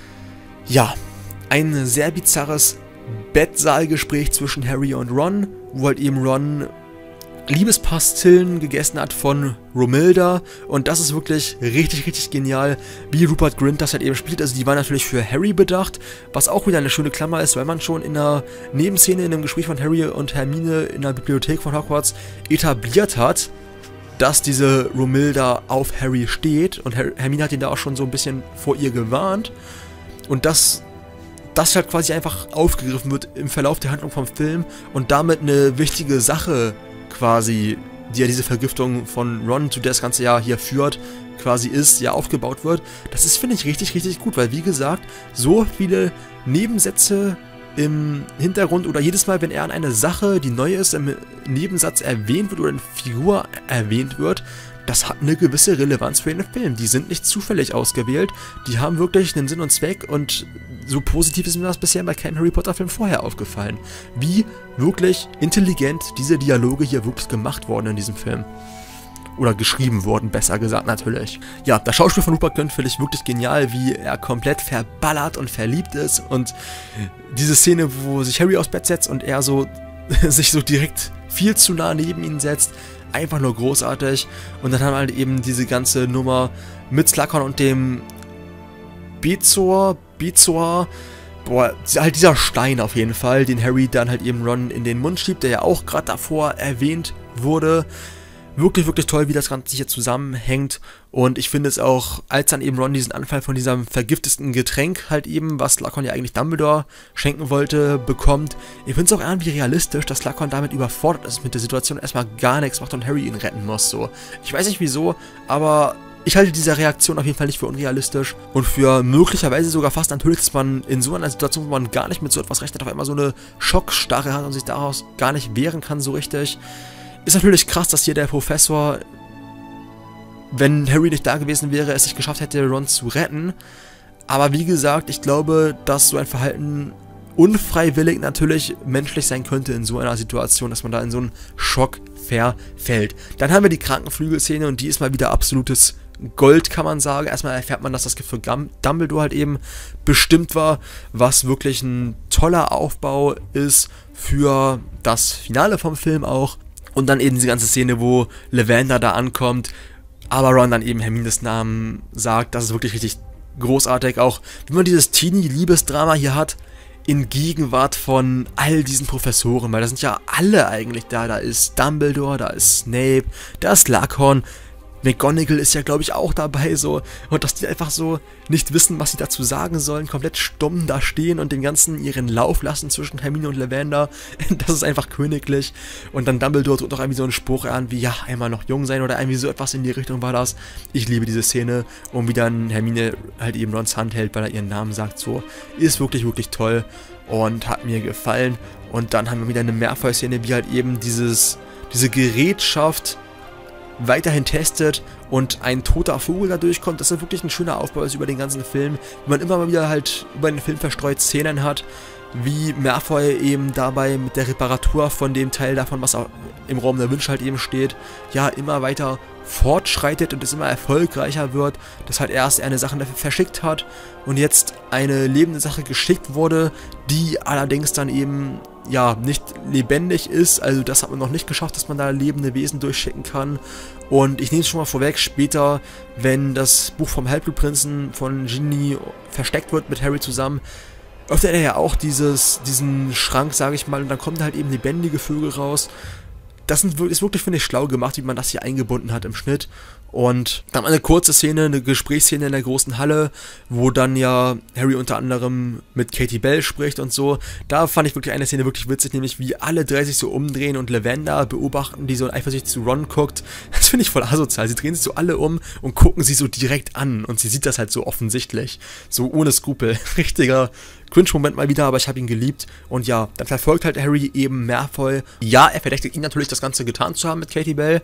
ja, ein sehr bizarres Bettsaalgespräch zwischen Harry und Ron, wo halt eben Ron Liebespastillen gegessen hat von Romilda, und das ist wirklich richtig, richtig genial, wie Rupert Grint das halt eben spielt. Also die waren natürlich für Harry bedacht, was auch wieder eine schöne Klammer ist, weil man schon in einer Nebenszene in einem Gespräch von Harry und Hermine in der Bibliothek von Hogwarts etabliert hat, dass diese Romilda auf Harry steht, und Her Hermine hat ihn da auch schon so ein bisschen vor ihr gewarnt, und das das halt quasi einfach aufgegriffen wird im Verlauf der Handlung vom Film und damit eine wichtige Sache quasi, die ja diese Vergiftung von Ron, zu der das ganze Jahr hier führt, quasi ist, ja aufgebaut wird. Das ist, finde ich, richtig, richtig gut, weil, wie gesagt, so viele Nebensätze im Hintergrund oder jedes Mal, wenn er an eine Sache, die neu ist, im Nebensatz erwähnt wird oder eine Figur erwähnt wird, das hat eine gewisse Relevanz für den Film. Die sind nicht zufällig ausgewählt, die haben wirklich einen Sinn und Zweck, und so positiv ist mir das bisher bei keinem Harry Potter Film vorher aufgefallen. Wie wirklich intelligent diese Dialoge hier wirklich gemacht wurden in diesem Film. Oder geschrieben wurden, besser gesagt natürlich. Ja, das Schauspiel von Rupert Grint finde ich wirklich genial, wie er komplett verballert und verliebt ist, und diese Szene, wo sich Harry aufs Bett setzt und er so sich so direkt viel zu nah neben ihn setzt, einfach nur großartig. Und dann haben wir halt eben diese ganze Nummer mit Slughorn und dem Bezoar, Bezoar, boah, halt dieser Stein auf jeden Fall, den Harry dann halt eben Ron in den Mund schiebt, der ja auch gerade davor erwähnt wurde. Wirklich, wirklich toll, wie das Ganze hier zusammenhängt, und ich finde es auch, als dann eben Ron diesen Anfall von diesem vergifteten Getränk halt eben, was Slughorn ja eigentlich Dumbledore schenken wollte, bekommt. Ich finde es auch irgendwie realistisch, dass Slughorn damit überfordert ist mit der Situation, erstmal gar nichts macht und Harry ihn retten muss, so. Ich weiß nicht wieso, aber ich halte diese Reaktion auf jeden Fall nicht für unrealistisch und für möglicherweise sogar fast natürlich, dass man in so einer Situation, wo man gar nicht mit so etwas rechnet, auf einmal so eine Schockstarre hat und sich daraus gar nicht wehren kann so richtig. Ist natürlich krass, dass hier der Professor, wenn Harry nicht da gewesen wäre, es nicht geschafft hätte, Ron zu retten. Aber wie gesagt, ich glaube, dass so ein Verhalten unfreiwillig natürlich menschlich sein könnte in so einer Situation, dass man da in so einen Schock verfällt. Dann haben wir die Krankenflügelszene, und die ist mal wieder absolutes Gold, kann man sagen. Erstmal erfährt man, dass das Gift für Dumbledore halt eben bestimmt war, was wirklich ein toller Aufbau ist für das Finale vom Film auch. Und dann eben diese ganze Szene, wo Lavender da ankommt, aber Ron dann eben Hermines Namen sagt. Das ist wirklich richtig großartig. Auch wie man dieses Teenie-Liebesdrama hier hat, in Gegenwart von all diesen Professoren, weil da sind ja alle eigentlich da. Da ist Dumbledore, da ist Snape, da ist Slughorn, McGonagall ist ja, glaube ich, auch dabei, so. Und dass die einfach so nicht wissen, was sie dazu sagen sollen, komplett stumm da stehen und den ganzen ihren Lauf lassen zwischen Hermine und Lavender. Das ist einfach königlich. Und dann Dumbledore drückt auch irgendwie so einen Spruch an, wie, ja, einmal noch jung sein oder irgendwie so etwas in die Richtung war das. Ich liebe diese Szene. Und wie dann Hermine halt eben Rons Hand hält, weil er ihren Namen sagt, so. Ist wirklich, wirklich toll und hat mir gefallen. Und dann haben wir wieder eine Mehrfall-Szene, wie halt eben dieses, diese Gerätschaft weiterhin testet und ein toter Vogel da durchkommt. Das ist wirklich ein schöner Aufbau ist über den ganzen Film, wie man immer mal wieder halt über den Film verstreut Szenen hat, wie Malfoy eben dabei mit der Reparatur von dem Teil davon, was auch im Raum der Wünsche halt eben steht, ja, immer weiter fortschreitet und es immer erfolgreicher wird, dass halt erst er eine Sache dafür verschickt hat und jetzt eine lebende Sache geschickt wurde, die allerdings dann eben ja, nicht lebendig ist. Also das hat man noch nicht geschafft, dass man da lebende Wesen durchschicken kann. Und ich nehme es schon mal vorweg, später, wenn das Buch vom Halbblutprinzen von Ginny versteckt wird mit Harry zusammen, öffnet er ja auch dieses, diesen Schrank, sage ich mal, und dann kommen halt eben lebendige Vögel raus. Das ist wirklich, finde ich, schlau gemacht, wie man das hier eingebunden hat im Schnitt. Und dann eine kurze Szene, eine Gesprächsszene in der großen Halle, wo dann ja Harry unter anderem mit Katie Bell spricht und so. Da fand ich wirklich eine Szene wirklich witzig, nämlich wie alle drei sich so umdrehen und Lavender beobachten, die so eifersüchtig zu Ron guckt. Das finde ich voll asozial. Sie drehen sich so alle um und gucken sie so direkt an. Und sie sieht das halt so offensichtlich. So ohne Skrupel. Richtiger Cringe-Moment mal wieder, aber ich habe ihn geliebt. Und ja, dann verfolgt halt Harry eben Malfoy. Ja, er verdächtigt ihn natürlich, das Ganze getan zu haben mit Katie Bell.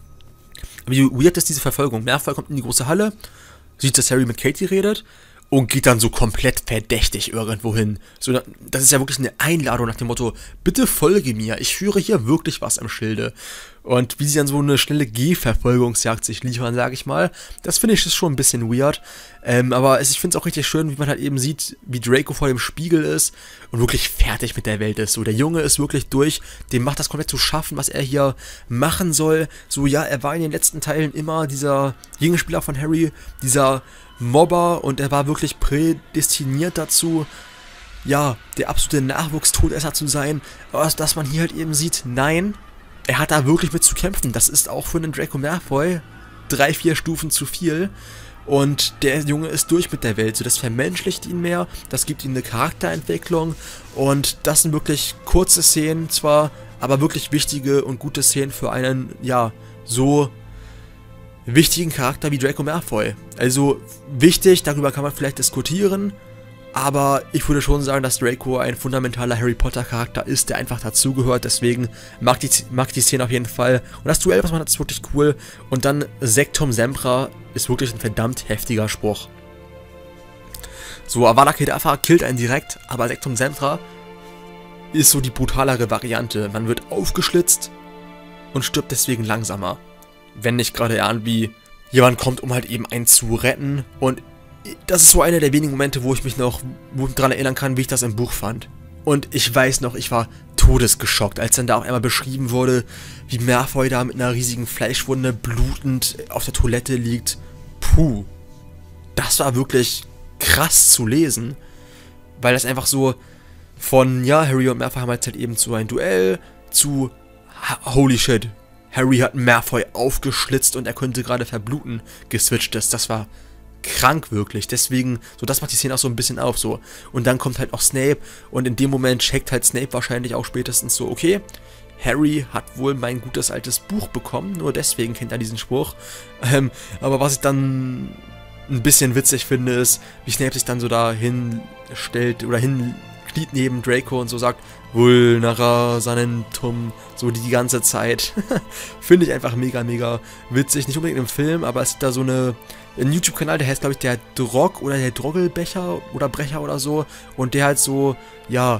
Wie weird ist diese Verfolgung? Malfoy kommt in die große Halle, sieht, dass Harry mit Katie redet und geht dann so komplett verdächtig irgendwo hin. So, das ist ja wirklich eine Einladung nach dem Motto, bitte folge mir, ich führe hier wirklich was im Schilde. Und wie sie dann so eine schnelle Gehverfolgungsjagd sich liefern, sage ich mal, das finde ich schon ein bisschen weird. Ähm, aber es, ich finde es auch richtig schön, wie man halt eben sieht, wie Draco vor dem Spiegel ist und wirklich fertig mit der Welt ist. So, der Junge ist wirklich durch, dem macht das komplett zu schaffen, was er hier machen soll. So, ja, er war in den letzten Teilen immer dieser Gegenspieler von Harry, dieser Mobber, und er war wirklich prädestiniert dazu, ja, der absolute Nachwuchstodesser zu sein. Aber dass man hier halt eben sieht, nein, er hat da wirklich mit zu kämpfen. Das ist auch für einen Draco Malfoy drei, vier Stufen zu viel. Und der Junge ist durch mit der Welt. So, das vermenschlicht ihn mehr, das gibt ihm eine Charakterentwicklung. Und das sind wirklich kurze Szenen zwar, aber wirklich wichtige und gute Szenen für einen, ja, so wichtigen Charakter wie Draco Malfoy. Also wichtig, darüber kann man vielleicht diskutieren, aber ich würde schon sagen, dass Draco ein fundamentaler Harry Potter Charakter ist, der einfach dazugehört, deswegen mag die, mag die Szene auf jeden Fall. Und das Duell, was man hat, ist wirklich cool. Und dann Sectum Sempra ist wirklich ein verdammt heftiger Spruch. So, Avada Kedavra killt einen direkt, aber Sectum Sempra ist so die brutalere Variante. Man wird aufgeschlitzt und stirbt deswegen langsamer. Wenn nicht gerade irgendwie jemand kommt, um halt eben einen zu retten. Und das ist so einer der wenigen Momente, wo ich mich noch daran erinnern kann, wie ich das im Buch fand. Und ich weiß noch, ich war todesgeschockt, als dann da auch einmal beschrieben wurde, wie Malfoy da mit einer riesigen Fleischwunde blutend auf der Toilette liegt. Puh, das war wirklich krass zu lesen, weil das einfach so von, ja, Harry und Malfoy haben jetzt halt eben so ein Duell zu, holy shit, Harry hat Malfoy aufgeschlitzt und er könnte gerade verbluten, geswitcht ist. Das war krank wirklich. Deswegen, so das macht die Szene auch so ein bisschen auf. So. Und dann kommt halt auch Snape und in dem Moment checkt halt Snape wahrscheinlich auch spätestens so, okay, Harry hat wohl mein gutes altes Buch bekommen, nur deswegen kennt er diesen Spruch. Ähm, aber was ich dann ein bisschen witzig finde, ist, wie Snape sich dann so da hinstellt oder hinkniet neben Draco und so sagt, Vulnera Sanentum, so die ganze Zeit. Finde ich einfach mega, mega witzig. Nicht unbedingt im Film, aber es gibt da so eine, ein YouTube-Kanal, der heißt, glaube ich, der Drog oder der Droggelbecher oder Brecher oder so. Und der hat so, ja,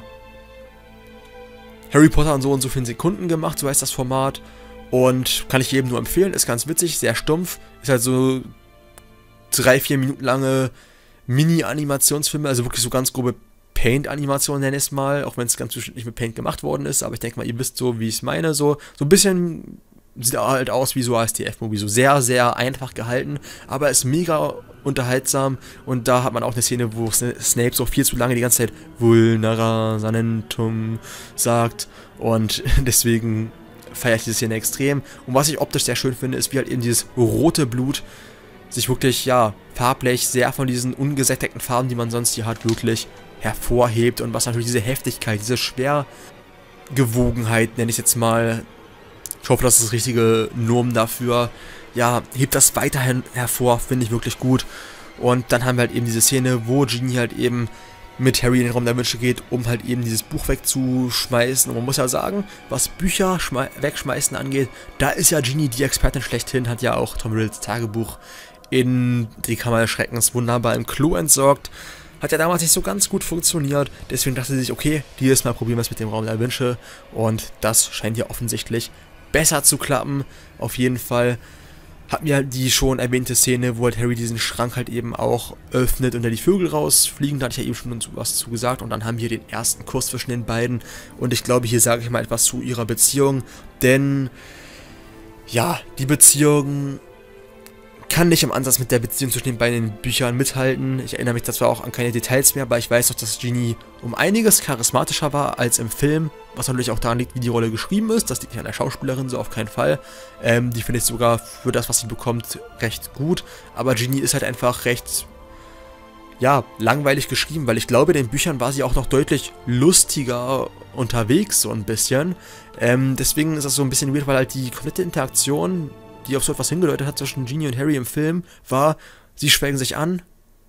Harry Potter und so und so für Sekunden gemacht, so heißt das Format. Und kann ich jedem nur empfehlen, ist ganz witzig, sehr stumpf. Ist halt so drei, vier Minuten lange Mini-Animationsfilme, also wirklich so ganz grobe Paint-Animation, nenne ich es mal, auch wenn es ganz bestimmt nicht mit Paint gemacht worden ist, aber ich denke mal, ihr wisst so, wie ich es meine, so, so ein bisschen sieht halt aus wie so A S T F-Movie, so sehr, sehr einfach gehalten, aber ist mega unterhaltsam und da hat man auch eine Szene, wo Snape so viel zu lange die ganze Zeit Vulnera Sanentum sagt und deswegen feiere ich diese Szene extrem. Und was ich optisch sehr schön finde, ist, wie halt eben dieses rote Blut sich wirklich, ja, farblich sehr von diesen ungesättigten Farben, die man sonst hier hat, wirklich hervorhebt und was natürlich diese Heftigkeit, diese Schwergewogenheit, nenne ich es jetzt mal, ich hoffe, das ist das richtige Norm dafür, ja, hebt das weiterhin hervor, finde ich wirklich gut. Und dann haben wir halt eben diese Szene, wo Ginny halt eben mit Harry in den Raum der Wünsche geht, um halt eben dieses Buch wegzuschmeißen. Und man muss ja sagen, was Bücher wegschmeißen angeht, da ist ja Ginny die Expertin schlechthin, hat ja auch Tom Riddles Tagebuch in die Kammer des Schreckens wunderbar im Klo entsorgt. Hat ja damals nicht so ganz gut funktioniert, deswegen dachte sie sich, okay, dieses Mal probieren wir es mit dem Raum der Wünsche und das scheint ja offensichtlich besser zu klappen, auf jeden Fall. hatten wir halt die schon erwähnte Szene, wo halt Harry diesen Schrank halt eben auch öffnet und da die Vögel rausfliegen. Da hatte ich ja eben schon was zu gesagt. Und dann haben wir den ersten Kuss zwischen den beiden. Und ich glaube, hier sage ich mal etwas zu ihrer Beziehung. Denn, ja, die Beziehung kann nicht im Ansatz mit der Beziehung zwischen den beiden Büchern mithalten. Ich erinnere mich zwar auch an keine Details mehr, aber ich weiß noch, dass Ginny um einiges charismatischer war als im Film, was natürlich auch daran liegt, wie die Rolle geschrieben ist. Das liegt nicht an der Schauspielerin, so auf keinen Fall. Ähm, die finde ich sogar für das, was sie bekommt, recht gut. Aber Ginny ist halt einfach recht, ja, langweilig geschrieben, weil ich glaube, in den Büchern war sie auch noch deutlich lustiger unterwegs, so ein bisschen. Ähm, deswegen ist das so ein bisschen weird, weil halt die komplette Interaktion, die auf so etwas hingedeutet hat zwischen Ginny und Harry im Film, war, sie schwelgen sich an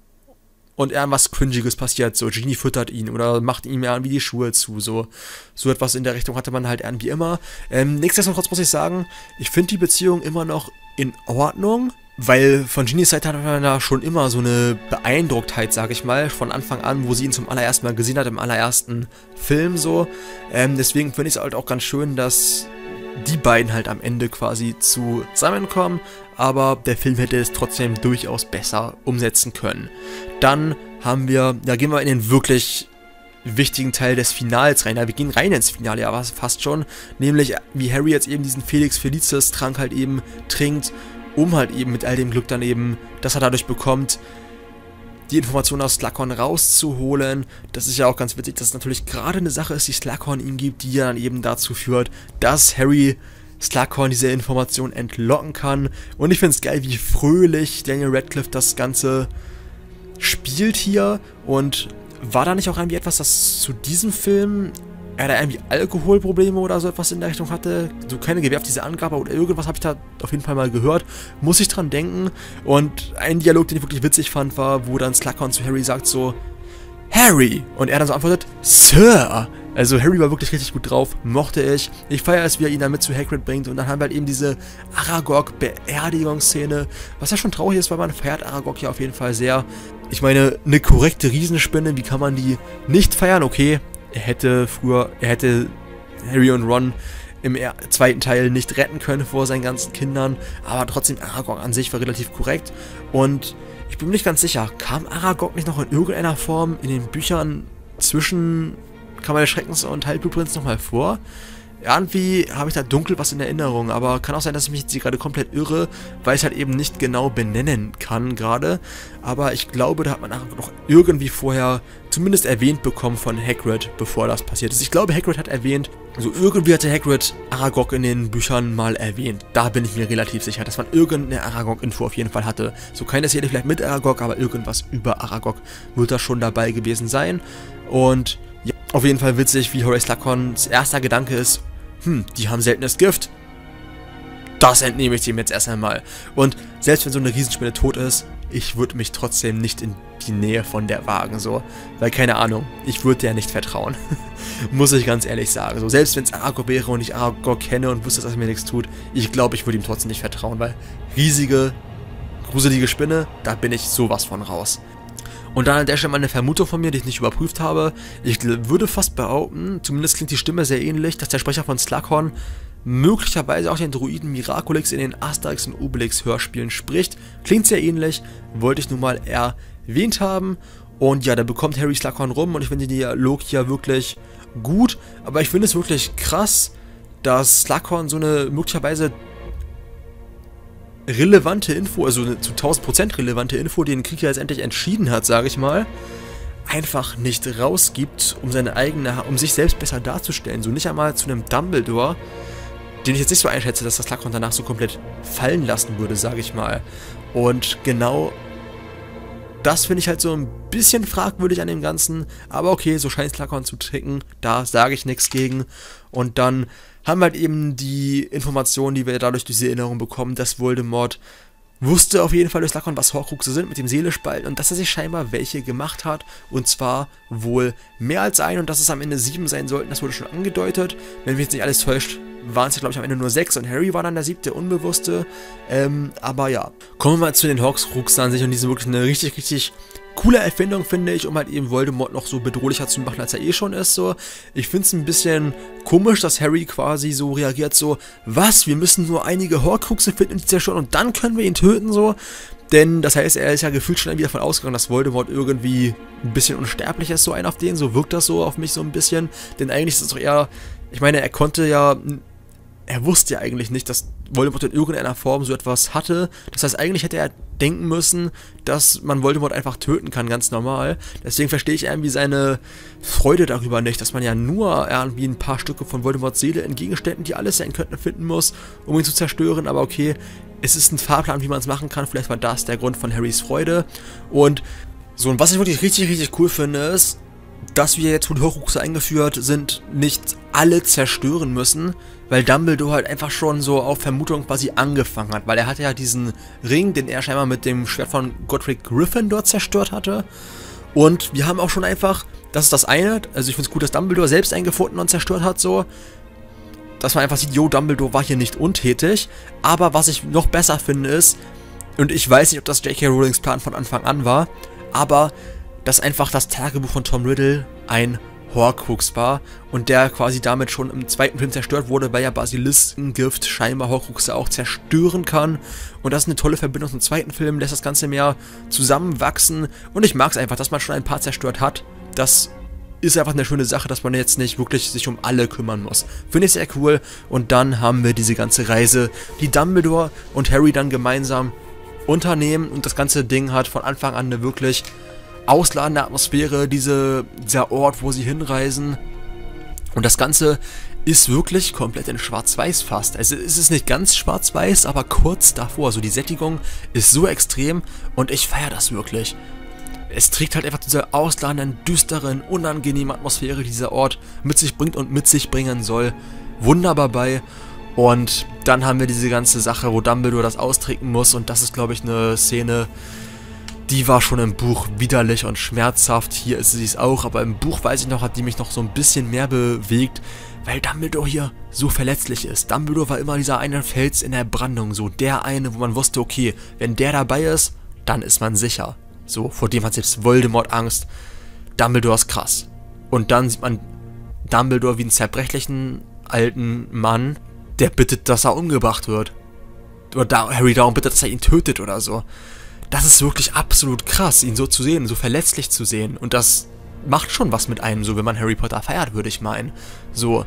und irgendwas Cringiges passiert, so Ginny füttert ihn oder macht ihm irgendwie die Schuhe zu, so so etwas in der Richtung hatte man halt irgendwie immer. Ähm, nichtsdestotrotz muss ich sagen, ich finde die Beziehung immer noch in Ordnung, weil von Ginnys Seite hat man da schon immer so eine Beeindrucktheit, sag ich mal, von Anfang an, wo sie ihn zum allerersten Mal gesehen hat, im allerersten Film so. Ähm, deswegen finde ich es halt auch ganz schön, dass die beiden halt am Ende quasi zusammenkommen, aber der Film hätte es trotzdem durchaus besser umsetzen können. Dann haben wir, da gehen wir in den wirklich wichtigen Teil des Finals rein. Ja, wir gehen rein ins Finale, ja, fast schon, nämlich wie Harry jetzt eben diesen Felix Felicis Trank halt eben trinkt, um halt eben mit all dem Glück dann eben, das er dadurch bekommt, die Informationen aus Slughorn rauszuholen. Das ist ja auch ganz witzig, dass es natürlich gerade eine Sache ist, die Slughorn ihm gibt, die dann eben dazu führt, dass Harry Slughorn diese Information entlocken kann. Und ich finde es geil, wie fröhlich Daniel Radcliffe das Ganze spielt hier. Und war da nicht auch irgendwie etwas, das zu diesem Film, er da irgendwie Alkoholprobleme oder so etwas in der Richtung hatte? So keine Gewähr auf diese Angabe oder irgendwas habe ich da auf jeden Fall mal gehört. Muss ich dran denken. Und ein Dialog, den ich wirklich witzig fand, war, wo dann Slughorn zu Harry sagt so, Harry! Und er dann so antwortet, Sir! Also Harry war wirklich richtig gut drauf, mochte ich. Ich feiere es, wie er ihn damit zu Hagrid bringt. Und dann haben wir halt eben diese Aragog-Beerdigungsszene, was ja schon traurig ist, weil man feiert Aragog ja auf jeden Fall sehr. Ich meine, eine korrekte Riesenspinne, wie kann man die nicht feiern? Okay, er hätte früher, er hätte Harry und Ron im zweiten Teil nicht retten können vor seinen ganzen Kindern, aber trotzdem, Aragog an sich war relativ korrekt. Und ich bin mir nicht ganz sicher, kam Aragog nicht noch in irgendeiner Form in den Büchern zwischen Kammer des Schreckens und Halbblutprinz nochmal vor? Irgendwie habe ich da dunkel was in Erinnerung, aber kann auch sein, dass ich mich jetzt hier gerade komplett irre, weil ich es halt eben nicht genau benennen kann gerade. Aber ich glaube, da hat man Aragog noch irgendwie vorher zumindest erwähnt bekommen von Hagrid, bevor das passiert ist. Ich glaube, Hagrid hat erwähnt, so irgendwie hatte Hagrid Aragog in den Büchern mal erwähnt. Da bin ich mir relativ sicher, dass man irgendeine Aragog-Info auf jeden Fall hatte. So keine Szene vielleicht mit Aragog, aber irgendwas über Aragog wird da schon dabei gewesen sein. Und ja, auf jeden Fall witzig, wie Horace Slughorns erster Gedanke ist, hm, die haben seltenes Gift. Das entnehme ich dem jetzt erst einmal. Und selbst wenn so eine Riesenspinne tot ist, ich würde mich trotzdem nicht in die Nähe von der wagen, so. Weil, keine Ahnung, ich würde der nicht vertrauen. Muss ich ganz ehrlich sagen. So, selbst wenn es Aragog wäre und ich Aragog kenne und wüsste, dass er mir nichts tut, ich glaube, ich würde ihm trotzdem nicht vertrauen, weil riesige, gruselige Spinne, da bin ich sowas von raus. Und dann an der Stelle mal eine Vermutung von mir, die ich nicht überprüft habe. Ich würde fast behaupten, zumindest klingt die Stimme sehr ähnlich, dass der Sprecher von Slughorn möglicherweise auch den Druiden Miraculix in den Asterix und Obelix Hörspielen spricht. Klingt sehr ähnlich, wollte ich nun mal erwähnt haben. Und ja, da bekommt Harry Slughorn rum und ich finde den Dialog hier wirklich gut. Aber ich finde es wirklich krass, dass Slughorn so eine möglicherweise relevante Info, also eine zu tausend Prozent relevante Info, die den Krieg ja jetzt endlich entschieden hat, sage ich mal, einfach nicht rausgibt, um seine eigene, um sich selbst besser darzustellen. So nicht einmal zu einem Dumbledore, den ich jetzt nicht so einschätze, dass das Slughorn danach so komplett fallen lassen würde, sage ich mal. Und genau das finde ich halt so ein bisschen fragwürdig an dem Ganzen, aber okay, so scheint Slughorn zu tricken, da sage ich nichts gegen. Und dann haben wir halt eben die Informationen, die wir dadurch durch diese Erinnerung bekommen, dass Voldemort wusste auf jeden Fall durch Slughorn, was Horcruxe sind mit dem Seelespalten und dass er sich scheinbar welche gemacht hat, und zwar wohl mehr als ein, und dass es am Ende sieben sein sollten, das wurde schon angedeutet. Wenn mich jetzt nicht alles täuscht, waren es ja glaube ich am Ende nur sechs und Harry war dann der siebte Unbewusste, ähm, aber ja. Kommen wir mal zu den Horcruxen an sich, und die sind wirklich eine richtig, richtig coole Erfindung, finde ich, um halt eben Voldemort noch so bedrohlicher zu machen, als er eh schon ist, so. Ich finde es ein bisschen komisch, dass Harry quasi so reagiert, so, was, wir müssen nur einige Horcruxe finden und die zerstören und dann können wir ihn töten, so. Denn, das heißt, er ist ja gefühlt schon wieder davon ausgegangen, dass Voldemort irgendwie ein bisschen unsterblich ist, so ein auf den, so wirkt das so auf mich so ein bisschen. Denn eigentlich ist es doch eher, ich meine, er konnte ja, er wusste ja eigentlich nicht, dass Voldemort in irgendeiner Form so etwas hatte. Das heißt, eigentlich hätte er denken müssen, dass man Voldemort einfach töten kann, ganz normal. Deswegen verstehe ich irgendwie seine Freude darüber nicht, dass man ja nur irgendwie ein paar Stücke von Voldemorts Seele in Gegenständen, die alles sein könnten, finden muss, um ihn zu zerstören. Aber okay, es ist ein Fahrplan, wie man es machen kann. Vielleicht war das der Grund von Harrys Freude. Und so, und was ich wirklich richtig, richtig cool finde, ist, dass wir jetzt, wo die Horcruxe eingeführt sind, nicht alle zerstören müssen, weil Dumbledore halt einfach schon so auf Vermutung quasi angefangen hat, weil er hatte ja diesen Ring, den er scheinbar mit dem Schwert von Godric Gryffindor zerstört hatte. Und wir haben auch schon einfach, das ist das eine, also ich finde es gut, dass Dumbledore selbst einen gefunden und zerstört hat, so, dass man einfach sieht, jo, Dumbledore war hier nicht untätig, aber was ich noch besser finde ist, und ich weiß nicht, ob das J K Rowlings Plan von Anfang an war, aber dass einfach das Tagebuch von Tom Riddle ein Horcrux war und der quasi damit schon im zweiten Film zerstört wurde, weil ja Basiliskengift scheinbar Horcruxe auch zerstören kann. Und das ist eine tolle Verbindung zum zweiten Film, lässt das Ganze mehr zusammenwachsen. Und ich mag es einfach, dass man schon ein paar zerstört hat. Das ist einfach eine schöne Sache, dass man jetzt nicht wirklich sich um alle kümmern muss. Finde ich sehr cool. Und dann haben wir diese ganze Reise, die Dumbledore und Harry dann gemeinsam unternehmen. Und das ganze Ding hat von Anfang an eine wirklich ausladende Atmosphäre, diese, dieser Ort, wo sie hinreisen. Und das Ganze ist wirklich komplett in Schwarz-Weiß fast. Also es ist nicht ganz Schwarz-Weiß, aber kurz davor. Also die Sättigung ist so extrem und ich feiere das wirklich. Es trägt halt einfach diese ausladenden, düsteren, unangenehmen Atmosphäre, die dieser Ort mit sich bringt und mit sich bringen soll. Wunderbar bei. Und dann haben wir diese ganze Sache, wo Dumbledore das austrinken muss. Und das ist, glaube ich, eine Szene, die war schon im Buch widerlich und schmerzhaft. Hier ist sie es auch, aber im Buch, weiß ich noch, hat die mich noch so ein bisschen mehr bewegt, weil Dumbledore hier so verletzlich ist. Dumbledore war immer dieser eine Fels in der Brandung, so der eine, wo man wusste, okay, wenn der dabei ist, dann ist man sicher. So, vor dem hat selbst Voldemort Angst. Dumbledore ist krass. Und dann sieht man Dumbledore wie einen zerbrechlichen alten Mann, der bittet, dass er umgebracht wird. Oder Harry darum bittet, dass er ihn tötet oder so. Das ist wirklich absolut krass, ihn so zu sehen, so verletzlich zu sehen. Und das macht schon was mit einem, so wenn man Harry Potter feiert, würde ich meinen. So,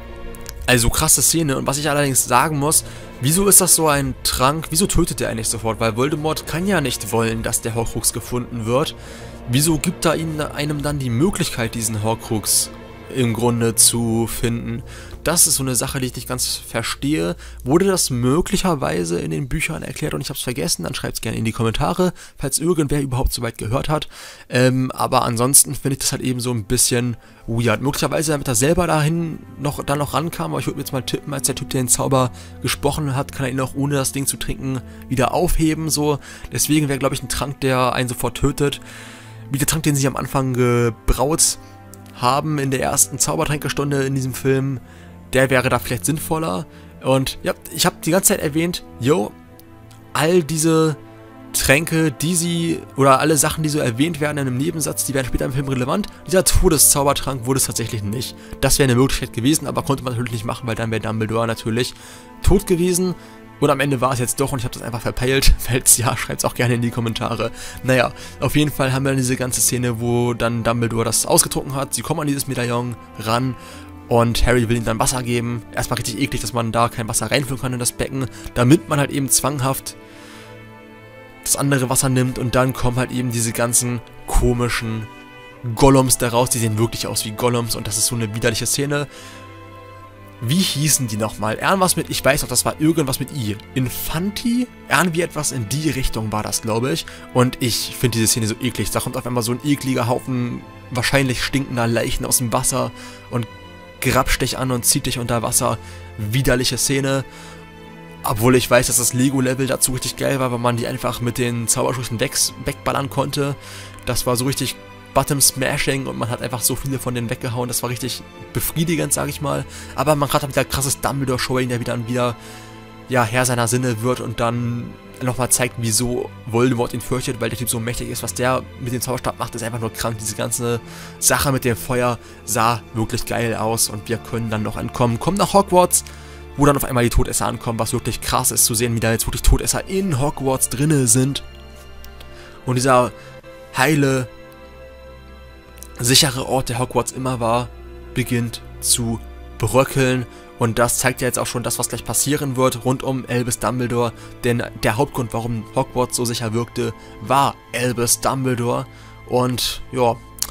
also krasse Szene. Und was ich allerdings sagen muss, wieso ist das so ein Trank, wieso tötet er eigentlich sofort? Weil Voldemort kann ja nicht wollen, dass der Horcrux gefunden wird. Wieso gibt er ihnen, einem dann die Möglichkeit, diesen Horcrux im Grunde zu finden? Das ist so eine Sache, die ich nicht ganz verstehe. Wurde das möglicherweise in den Büchern erklärt und ich habe es vergessen, dann schreibt es gerne in die Kommentare, falls irgendwer überhaupt so weit gehört hat. Ähm, aber ansonsten finde ich das halt eben so ein bisschen weird. Möglicherweise, damit er selber dahin noch, dann noch rankam, aber ich würde mir jetzt mal tippen, als der Typ, der den Zauber gesprochen hat, kann er ihn auch ohne das Ding zu trinken wieder aufheben. So. Deswegen wäre, glaube ich, ein Trank, der einen sofort tötet. Wie der Trank, den sie am Anfang gebraut haben in der ersten Zaubertränkestunde in diesem Film, der wäre da vielleicht sinnvoller. Und ja, ich habe die ganze Zeit erwähnt, yo, all diese Tränke, die sie, oder alle Sachen, die so erwähnt werden in einem Nebensatz, die werden später im Film relevant. Dieser Todeszaubertrank wurde es tatsächlich nicht. Das wäre eine Möglichkeit gewesen, aber konnte man natürlich nicht machen, weil dann wäre Dumbledore natürlich tot gewesen. Und am Ende war es jetzt doch und ich habe das einfach verpeilt. Falls ja, schreibt es auch gerne in die Kommentare. Naja, auf jeden Fall haben wir dann diese ganze Szene, wo dann Dumbledore das ausgetrunken hat. Sie kommen an dieses Medaillon ran und Harry will ihm dann Wasser geben. Erstmal richtig eklig, dass man da kein Wasser reinfüllen kann in das Becken, damit man halt eben zwanghaft das andere Wasser nimmt und dann kommen halt eben diese ganzen komischen Gollums daraus. Die sehen wirklich aus wie Gollums und das ist so eine widerliche Szene. Wie hießen die nochmal? Irgendwas mit, ich weiß noch, das war irgendwas mit I. Infanti? Irgendwie etwas in die Richtung war das, glaube ich. Und ich finde diese Szene so eklig. Da kommt auf einmal so ein ekliger Haufen wahrscheinlich stinkender Leichen aus dem Wasser und grapscht dich an und zieht dich unter Wasser. Widerliche Szene. Obwohl ich weiß, dass das Lego-Level dazu richtig geil war, weil man die einfach mit den Zaubersprüchen weg, wegballern konnte. Das war so richtig Button-Smashing und man hat einfach so viele von denen weggehauen. Das war richtig befriedigend, sage ich mal. Aber man hat wieder krasses Dumbledore-Showing, der wieder, wieder ja, Herr seiner Sinne wird und dann nochmal zeigt, wieso Voldemort ihn fürchtet, weil der Typ so mächtig ist. Was der mit dem Zauberstab macht, ist einfach nur krank. Diese ganze Sache mit dem Feuer sah wirklich geil aus und wir können dann noch entkommen. Kommen nach Hogwarts, wo dann auf einmal die Todesser ankommen, was wirklich krass ist zu sehen, wie da jetzt wirklich Todesser in Hogwarts drinne sind. Und dieser heile, sichere Ort, der Hogwarts immer war, beginnt zu bröckeln. Und das zeigt ja jetzt auch schon das, was gleich passieren wird rund um Albus Dumbledore. Denn der Hauptgrund, warum Hogwarts so sicher wirkte, war Albus Dumbledore. Und ja,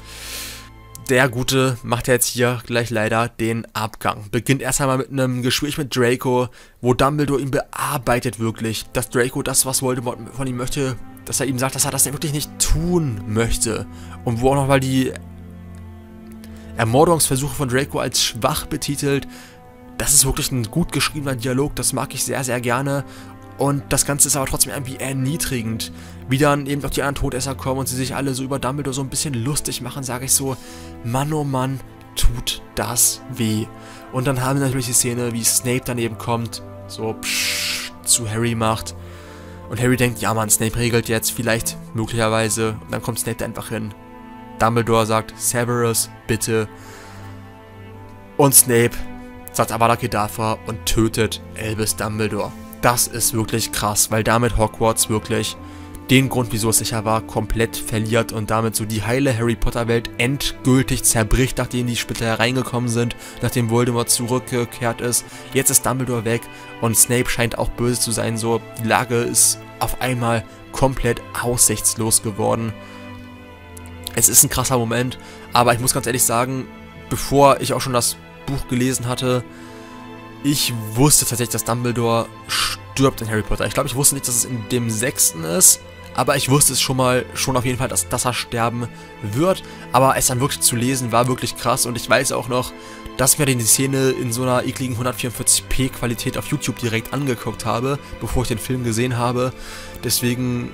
der Gute macht ja jetzt hier gleich leider den Abgang. Beginnt erst einmal mit einem Gespräch mit Draco, wo Dumbledore ihn bearbeitet wirklich. Dass Draco das, was Voldemort von ihm möchte, dass er ihm sagt, dass er das ja wirklich nicht tun möchte. Und wo auch nochmal die Ermordungsversuche von Draco als schwach betitelt. Das ist wirklich ein gut geschriebener Dialog, das mag ich sehr, sehr gerne. Und das Ganze ist aber trotzdem irgendwie erniedrigend. Wie dann eben noch die anderen Todesser kommen und sie sich alle so über Dumbledore so ein bisschen lustig machen, sage ich so, Mann oh Mann, tut das weh. Und dann haben wir natürlich die Szene, wie Snape dann eben kommt, so psch, zu Harry macht. Und Harry denkt, ja Mann, Snape regelt jetzt, vielleicht, möglicherweise. Und dann kommt Snape da einfach hin. Dumbledore sagt, Severus, bitte. Und Snape sagt Avada Kedavra und tötet Albus Dumbledore. Das ist wirklich krass, weil damit Hogwarts wirklich den Grund, wieso es sicher war, komplett verliert und damit so die heile Harry Potter Welt endgültig zerbricht, nachdem die Splitter reingekommen sind, nachdem Voldemort zurückgekehrt ist. Jetzt ist Dumbledore weg und Snape scheint auch böse zu sein, so die Lage ist auf einmal komplett aussichtslos geworden. Es ist ein krasser Moment, aber ich muss ganz ehrlich sagen, bevor ich auch schon das Buch gelesen hatte, ich wusste tatsächlich, dass Dumbledore stirbt in Harry Potter. Ich glaube, ich wusste nicht, dass es in dem sechsten ist, aber ich wusste es schon mal, schon auf jeden Fall, dass, dass er sterben wird. Aber es dann wirklich zu lesen, war wirklich krass und ich weiß auch noch, dass ich mir die Szene in so einer ekligen hundertvierundvierzig p Qualität auf YouTube direkt angeguckt habe, bevor ich den Film gesehen habe. Deswegen,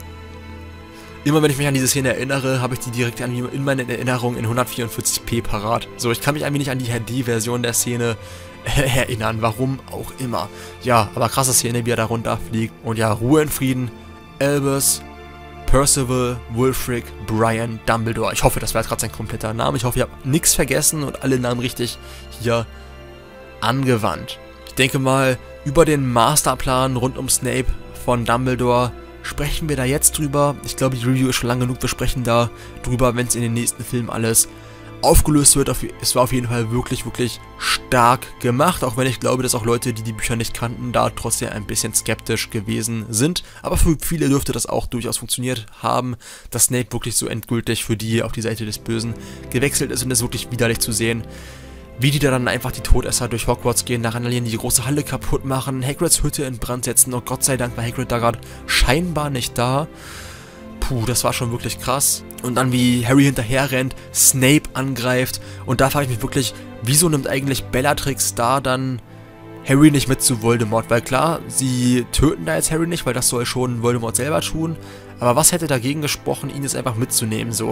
immer wenn ich mich an diese Szene erinnere, habe ich die direkt in meinen Erinnerungen in hundertvierundvierzig p parat. So, ich kann mich eigentlich nicht an die H D-Version der Szene erinnern, warum auch immer. Ja, aber krasse Szene, wie er da runterfliegt. Und ja, Ruhe in Frieden. Albus, Percival, Wulfric, Brian, Dumbledore. Ich hoffe, das war jetzt gerade sein kompletter Name. Ich hoffe, ihr habt nichts vergessen und alle Namen richtig hier angewandt. Ich denke mal, über den Masterplan rund um Snape von Dumbledore sprechen wir da jetzt drüber. Ich glaube, die Review ist schon lang genug. Wir sprechen da drüber, wenn es in den nächsten Filmen alles aufgelöst wird. Es war auf jeden Fall wirklich, wirklich stark gemacht, auch wenn ich glaube, dass auch Leute, die die Bücher nicht kannten, da trotzdem ein bisschen skeptisch gewesen sind. Aber für viele dürfte das auch durchaus funktioniert haben, dass Snape wirklich so endgültig für die auf die Seite des Bösen gewechselt ist und es ist wirklich widerlich zu sehen, wie die da dann einfach die Todesser durch Hogwarts gehen, nach die die große Halle kaputt machen, Hagrids Hütte in Brand setzen und Gott sei Dank war Hagrid da gerade scheinbar nicht da. Puh, das war schon wirklich krass. Und dann wie Harry hinterher rennt, Snape angreift und da frage ich mich wirklich, wieso nimmt eigentlich Bellatrix da dann Harry nicht mit zu Voldemort? Weil klar, sie töten da jetzt Harry nicht, weil das soll schon Voldemort selber tun, aber was hätte dagegen gesprochen, ihn jetzt einfach mitzunehmen, so?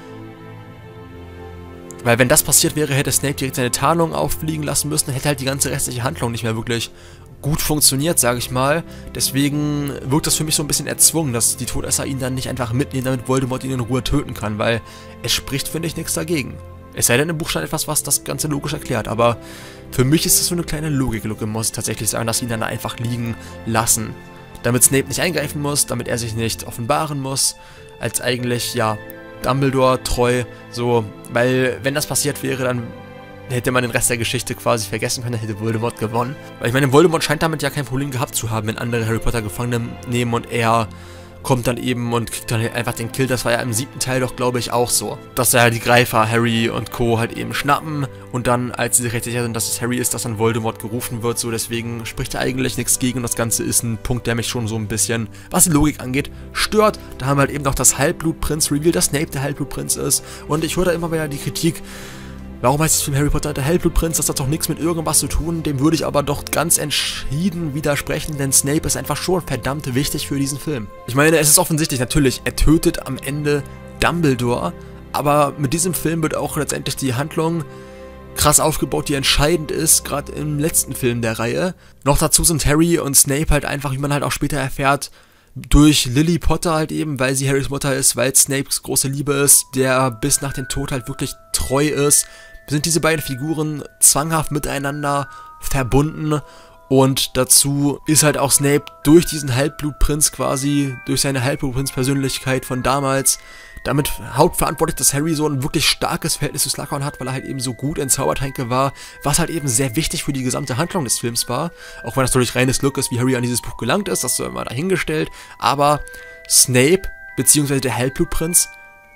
Weil wenn das passiert wäre, hätte Snape direkt seine Tarnung auffliegen lassen müssen, dann hätte halt die ganze restliche Handlung nicht mehr wirklich gut funktioniert, sage ich mal. Deswegen wirkt das für mich so ein bisschen erzwungen, dass die Todesser ihn dann nicht einfach mitnehmen, damit Voldemort ihn in Ruhe töten kann, weil es spricht, finde ich, nichts dagegen. Es sei denn, im Buch stand etwas, was das Ganze logisch erklärt, aber für mich ist das so eine kleine Logiklücke, muss ich tatsächlich sagen, dass sie ihn dann einfach liegen lassen. Damit Snape nicht eingreifen muss, damit er sich nicht offenbaren muss, als eigentlich, ja, Dumbledore treu, so, weil wenn das passiert wäre, dann hätte man den Rest der Geschichte quasi vergessen können, dann hätte Voldemort gewonnen. Weil ich meine, Voldemort scheint damit ja kein Problem gehabt zu haben, wenn andere Harry Potter Gefangene nehmen und er kommt dann eben und kriegt dann einfach den Kill. Das war ja im siebten Teil doch, glaube ich, auch so. Dass ja die Greifer Harry und Co. halt eben schnappen und dann, als sie sich recht sicher sind, dass es Harry ist, dass dann Voldemort gerufen wird, so deswegen spricht da eigentlich nichts gegen und das Ganze ist ein Punkt, der mich schon so ein bisschen, was die Logik angeht, stört. Da haben wir halt eben noch das Halbblutprinz-Reveal, dass Snape der Halbblutprinz ist und ich höre da immer wieder die Kritik, warum heißt es Film Harry Potter der Halbblutprinz? Das hat doch nichts mit irgendwas zu tun. Dem würde ich aber doch ganz entschieden widersprechen, denn Snape ist einfach schon verdammt wichtig für diesen Film. Ich meine, es ist offensichtlich, natürlich, er tötet am Ende Dumbledore, aber mit diesem Film wird auch letztendlich die Handlung krass aufgebaut, die entscheidend ist, gerade im letzten Film der Reihe. Noch dazu sind Harry und Snape halt einfach, wie man halt auch später erfährt, durch Lily Potter halt eben, weil sie Harrys Mutter ist, weil Snapes große Liebe ist, der bis nach dem Tod halt wirklich treu ist, sind diese beiden Figuren zwanghaft miteinander verbunden. Und dazu ist halt auch Snape durch diesen Halbblutprinz quasi, durch seine Halbblutprinz-Persönlichkeit von damals, damit hauptverantwortlich, dass Harry so ein wirklich starkes Verhältnis zu Slughorn hat, weil er halt eben so gut in Zaubertränke war, was halt eben sehr wichtig für die gesamte Handlung des Films war. Auch wenn das natürlich reines Glück ist, wie Harry an dieses Buch gelangt ist, das ist immer dahingestellt. Aber Snape, beziehungsweise der Halbblutprinz,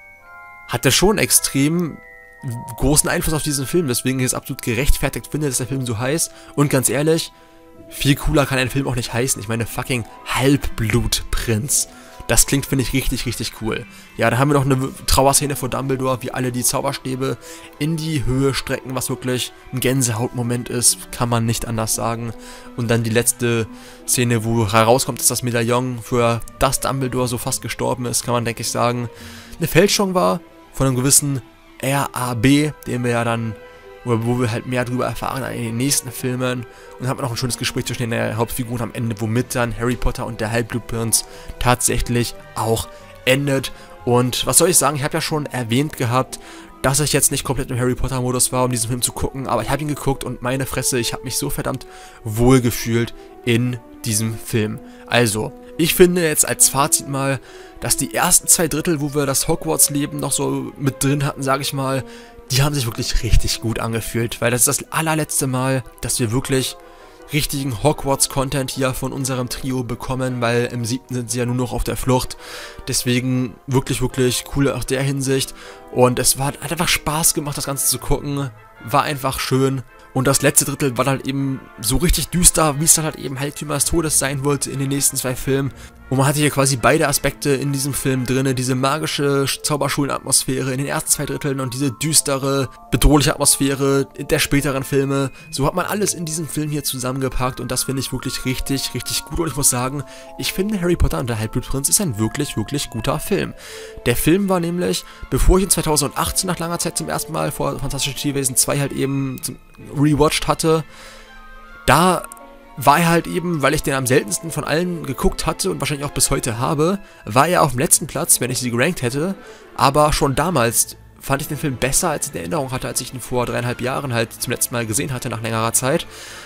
hatte schon extrem großen Einfluss auf diesen Film, weswegen ich es absolut gerechtfertigt finde, dass der Film so heißt. Und ganz ehrlich, viel cooler kann ein Film auch nicht heißen. Ich meine, fucking Halbblutprinz. Das klingt, finde ich, richtig, richtig cool. Ja, da haben wir noch eine Trauerszene vor Dumbledore, wie alle die Zauberstäbe in die Höhe strecken, was wirklich ein Gänsehautmoment ist, kann man nicht anders sagen. Und dann die letzte Szene, wo herauskommt, dass das Medaillon, für das Dumbledore so fast gestorben ist, kann man, denke ich, sagen, eine Fälschung war von einem gewissen R A B, den wir ja dann, oder wo wir halt mehr darüber erfahren in den nächsten Filmen. Und haben noch ein schönes Gespräch zwischen den Hauptfiguren am Ende, womit dann Harry Potter und der Halbblutprinz tatsächlich auch endet. Und was soll ich sagen, ich habe ja schon erwähnt gehabt, dass ich jetzt nicht komplett im Harry Potter Modus war, um diesen Film zu gucken, aber ich habe ihn geguckt und meine Fresse, ich habe mich so verdammt wohl gefühlt in diesem Film. Also, ich finde jetzt als Fazit mal, dass die ersten zwei Drittel, wo wir das Hogwarts-Leben noch so mit drin hatten, sage ich mal, die haben sich wirklich richtig gut angefühlt, weil das ist das allerletzte Mal, dass wir wirklich richtigen Hogwarts-Content hier von unserem Trio bekommen, weil im siebten sind sie ja nur noch auf der Flucht. Deswegen wirklich, wirklich cool aus der Hinsicht. Und es war, hat einfach Spaß gemacht, das Ganze zu gucken. War einfach schön. Und das letzte Drittel war halt eben so richtig düster, wie es dann halt eben Heiligtümer des Todes sein wollte in den nächsten zwei Filmen. Und man hatte hier quasi beide Aspekte in diesem Film drin, diese magische Zauberschulenatmosphäre in den ersten zwei Dritteln und diese düstere, bedrohliche Atmosphäre der späteren Filme. So hat man alles in diesem Film hier zusammengepackt und das finde ich wirklich richtig, richtig gut. Und ich muss sagen, ich finde Harry Potter und der Halbblutprinz ist ein wirklich, wirklich guter Film. Der Film war nämlich, bevor ich ihn zweitausendachtzehn nach langer Zeit zum ersten Mal vor Fantastische Tierwesen zwei halt eben zum rewatcht hatte, da war er halt eben, weil ich den am seltensten von allen geguckt hatte und wahrscheinlich auch bis heute habe, war er auf dem letzten Platz, wenn ich sie gerankt hätte, aber schon damals fand ich den Film besser, als ich in Erinnerung hatte, als ich ihn vor dreieinhalb Jahren halt zum letzten Mal gesehen hatte, nach längerer Zeit.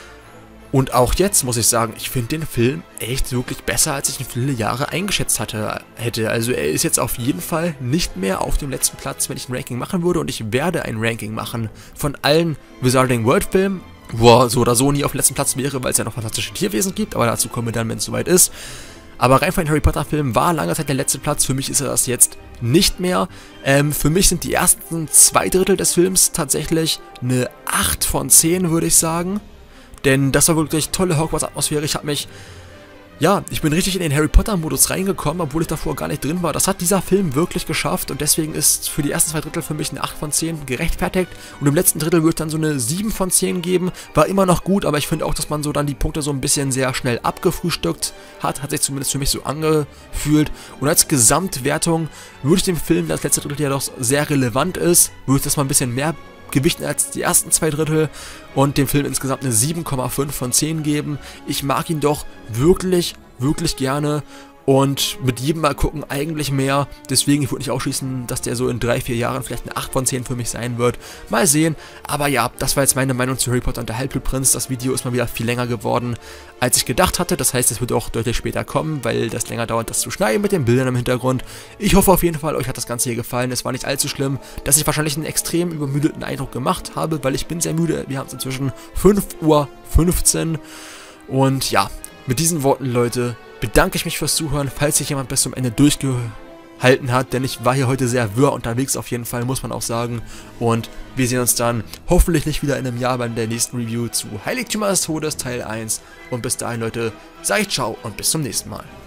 Und auch jetzt muss ich sagen, ich finde den Film echt wirklich besser, als ich ihn viele Jahre eingeschätzt hatte, hätte. Also er ist jetzt auf jeden Fall nicht mehr auf dem letzten Platz, wenn ich ein Ranking machen würde. Und ich werde ein Ranking machen von allen Wizarding World Filmen, wo er so oder so nie auf dem letzten Platz wäre, weil es ja noch fantastische Tierwesen gibt. Aber dazu kommen wir dann, wenn es soweit ist. Aber rein von den Harry Potter Filmen war lange Zeit der letzte Platz. Für mich ist er das jetzt nicht mehr. Ähm, für mich sind die ersten zwei Drittel des Films tatsächlich eine acht von zehn, würde ich sagen. Denn das war wirklich tolle Hogwarts-Atmosphäre. Ich habe mich, ja, ich bin richtig in den Harry Potter-Modus reingekommen, obwohl ich davor gar nicht drin war. Das hat dieser Film wirklich geschafft und deswegen ist für die ersten zwei Drittel für mich eine acht von zehn gerechtfertigt. Und im letzten Drittel würde ich dann so eine sieben von zehn geben. War immer noch gut, aber ich finde auch, dass man so dann die Punkte so ein bisschen sehr schnell abgefrühstückt hat. Hat sich zumindest für mich so angefühlt. Und als Gesamtwertung würde ich dem Film, das letzte Drittel ja doch sehr relevant ist, würde ich das mal ein bisschen mehr gewichten als die ersten zwei Drittel und dem Film insgesamt eine sieben Komma fünf von zehn geben. Ich mag ihn doch wirklich, wirklich gerne und mit jedem Mal gucken eigentlich mehr. Deswegen, ich würde nicht ausschließen, dass der so in drei, vier Jahren vielleicht eine acht von zehn für mich sein wird. Mal sehen. Aber ja, das war jetzt meine Meinung zu Harry Potter und der Halbblutprinz. Das Video ist mal wieder viel länger geworden, als ich gedacht hatte. Das heißt, es wird auch deutlich später kommen, weil das länger dauert, das zu schneiden mit den Bildern im Hintergrund. Ich hoffe auf jeden Fall, euch hat das Ganze hier gefallen. Es war nicht allzu schlimm, dass ich wahrscheinlich einen extrem übermüdeten Eindruck gemacht habe, weil ich bin sehr müde. Wir haben es inzwischen fünf Uhr fünfzehn. Und ja, mit diesen Worten, Leute, bedanke ich mich fürs Zuhören, falls sich jemand bis zum Ende durchgehalten hat, denn ich war hier heute sehr wirr unterwegs auf jeden Fall, muss man auch sagen. Und wir sehen uns dann hoffentlich nicht wieder in einem Jahr bei der nächsten Review zu Heiligtümer des Todes Teil eins. Und bis dahin, Leute, sage ich ciao und bis zum nächsten Mal.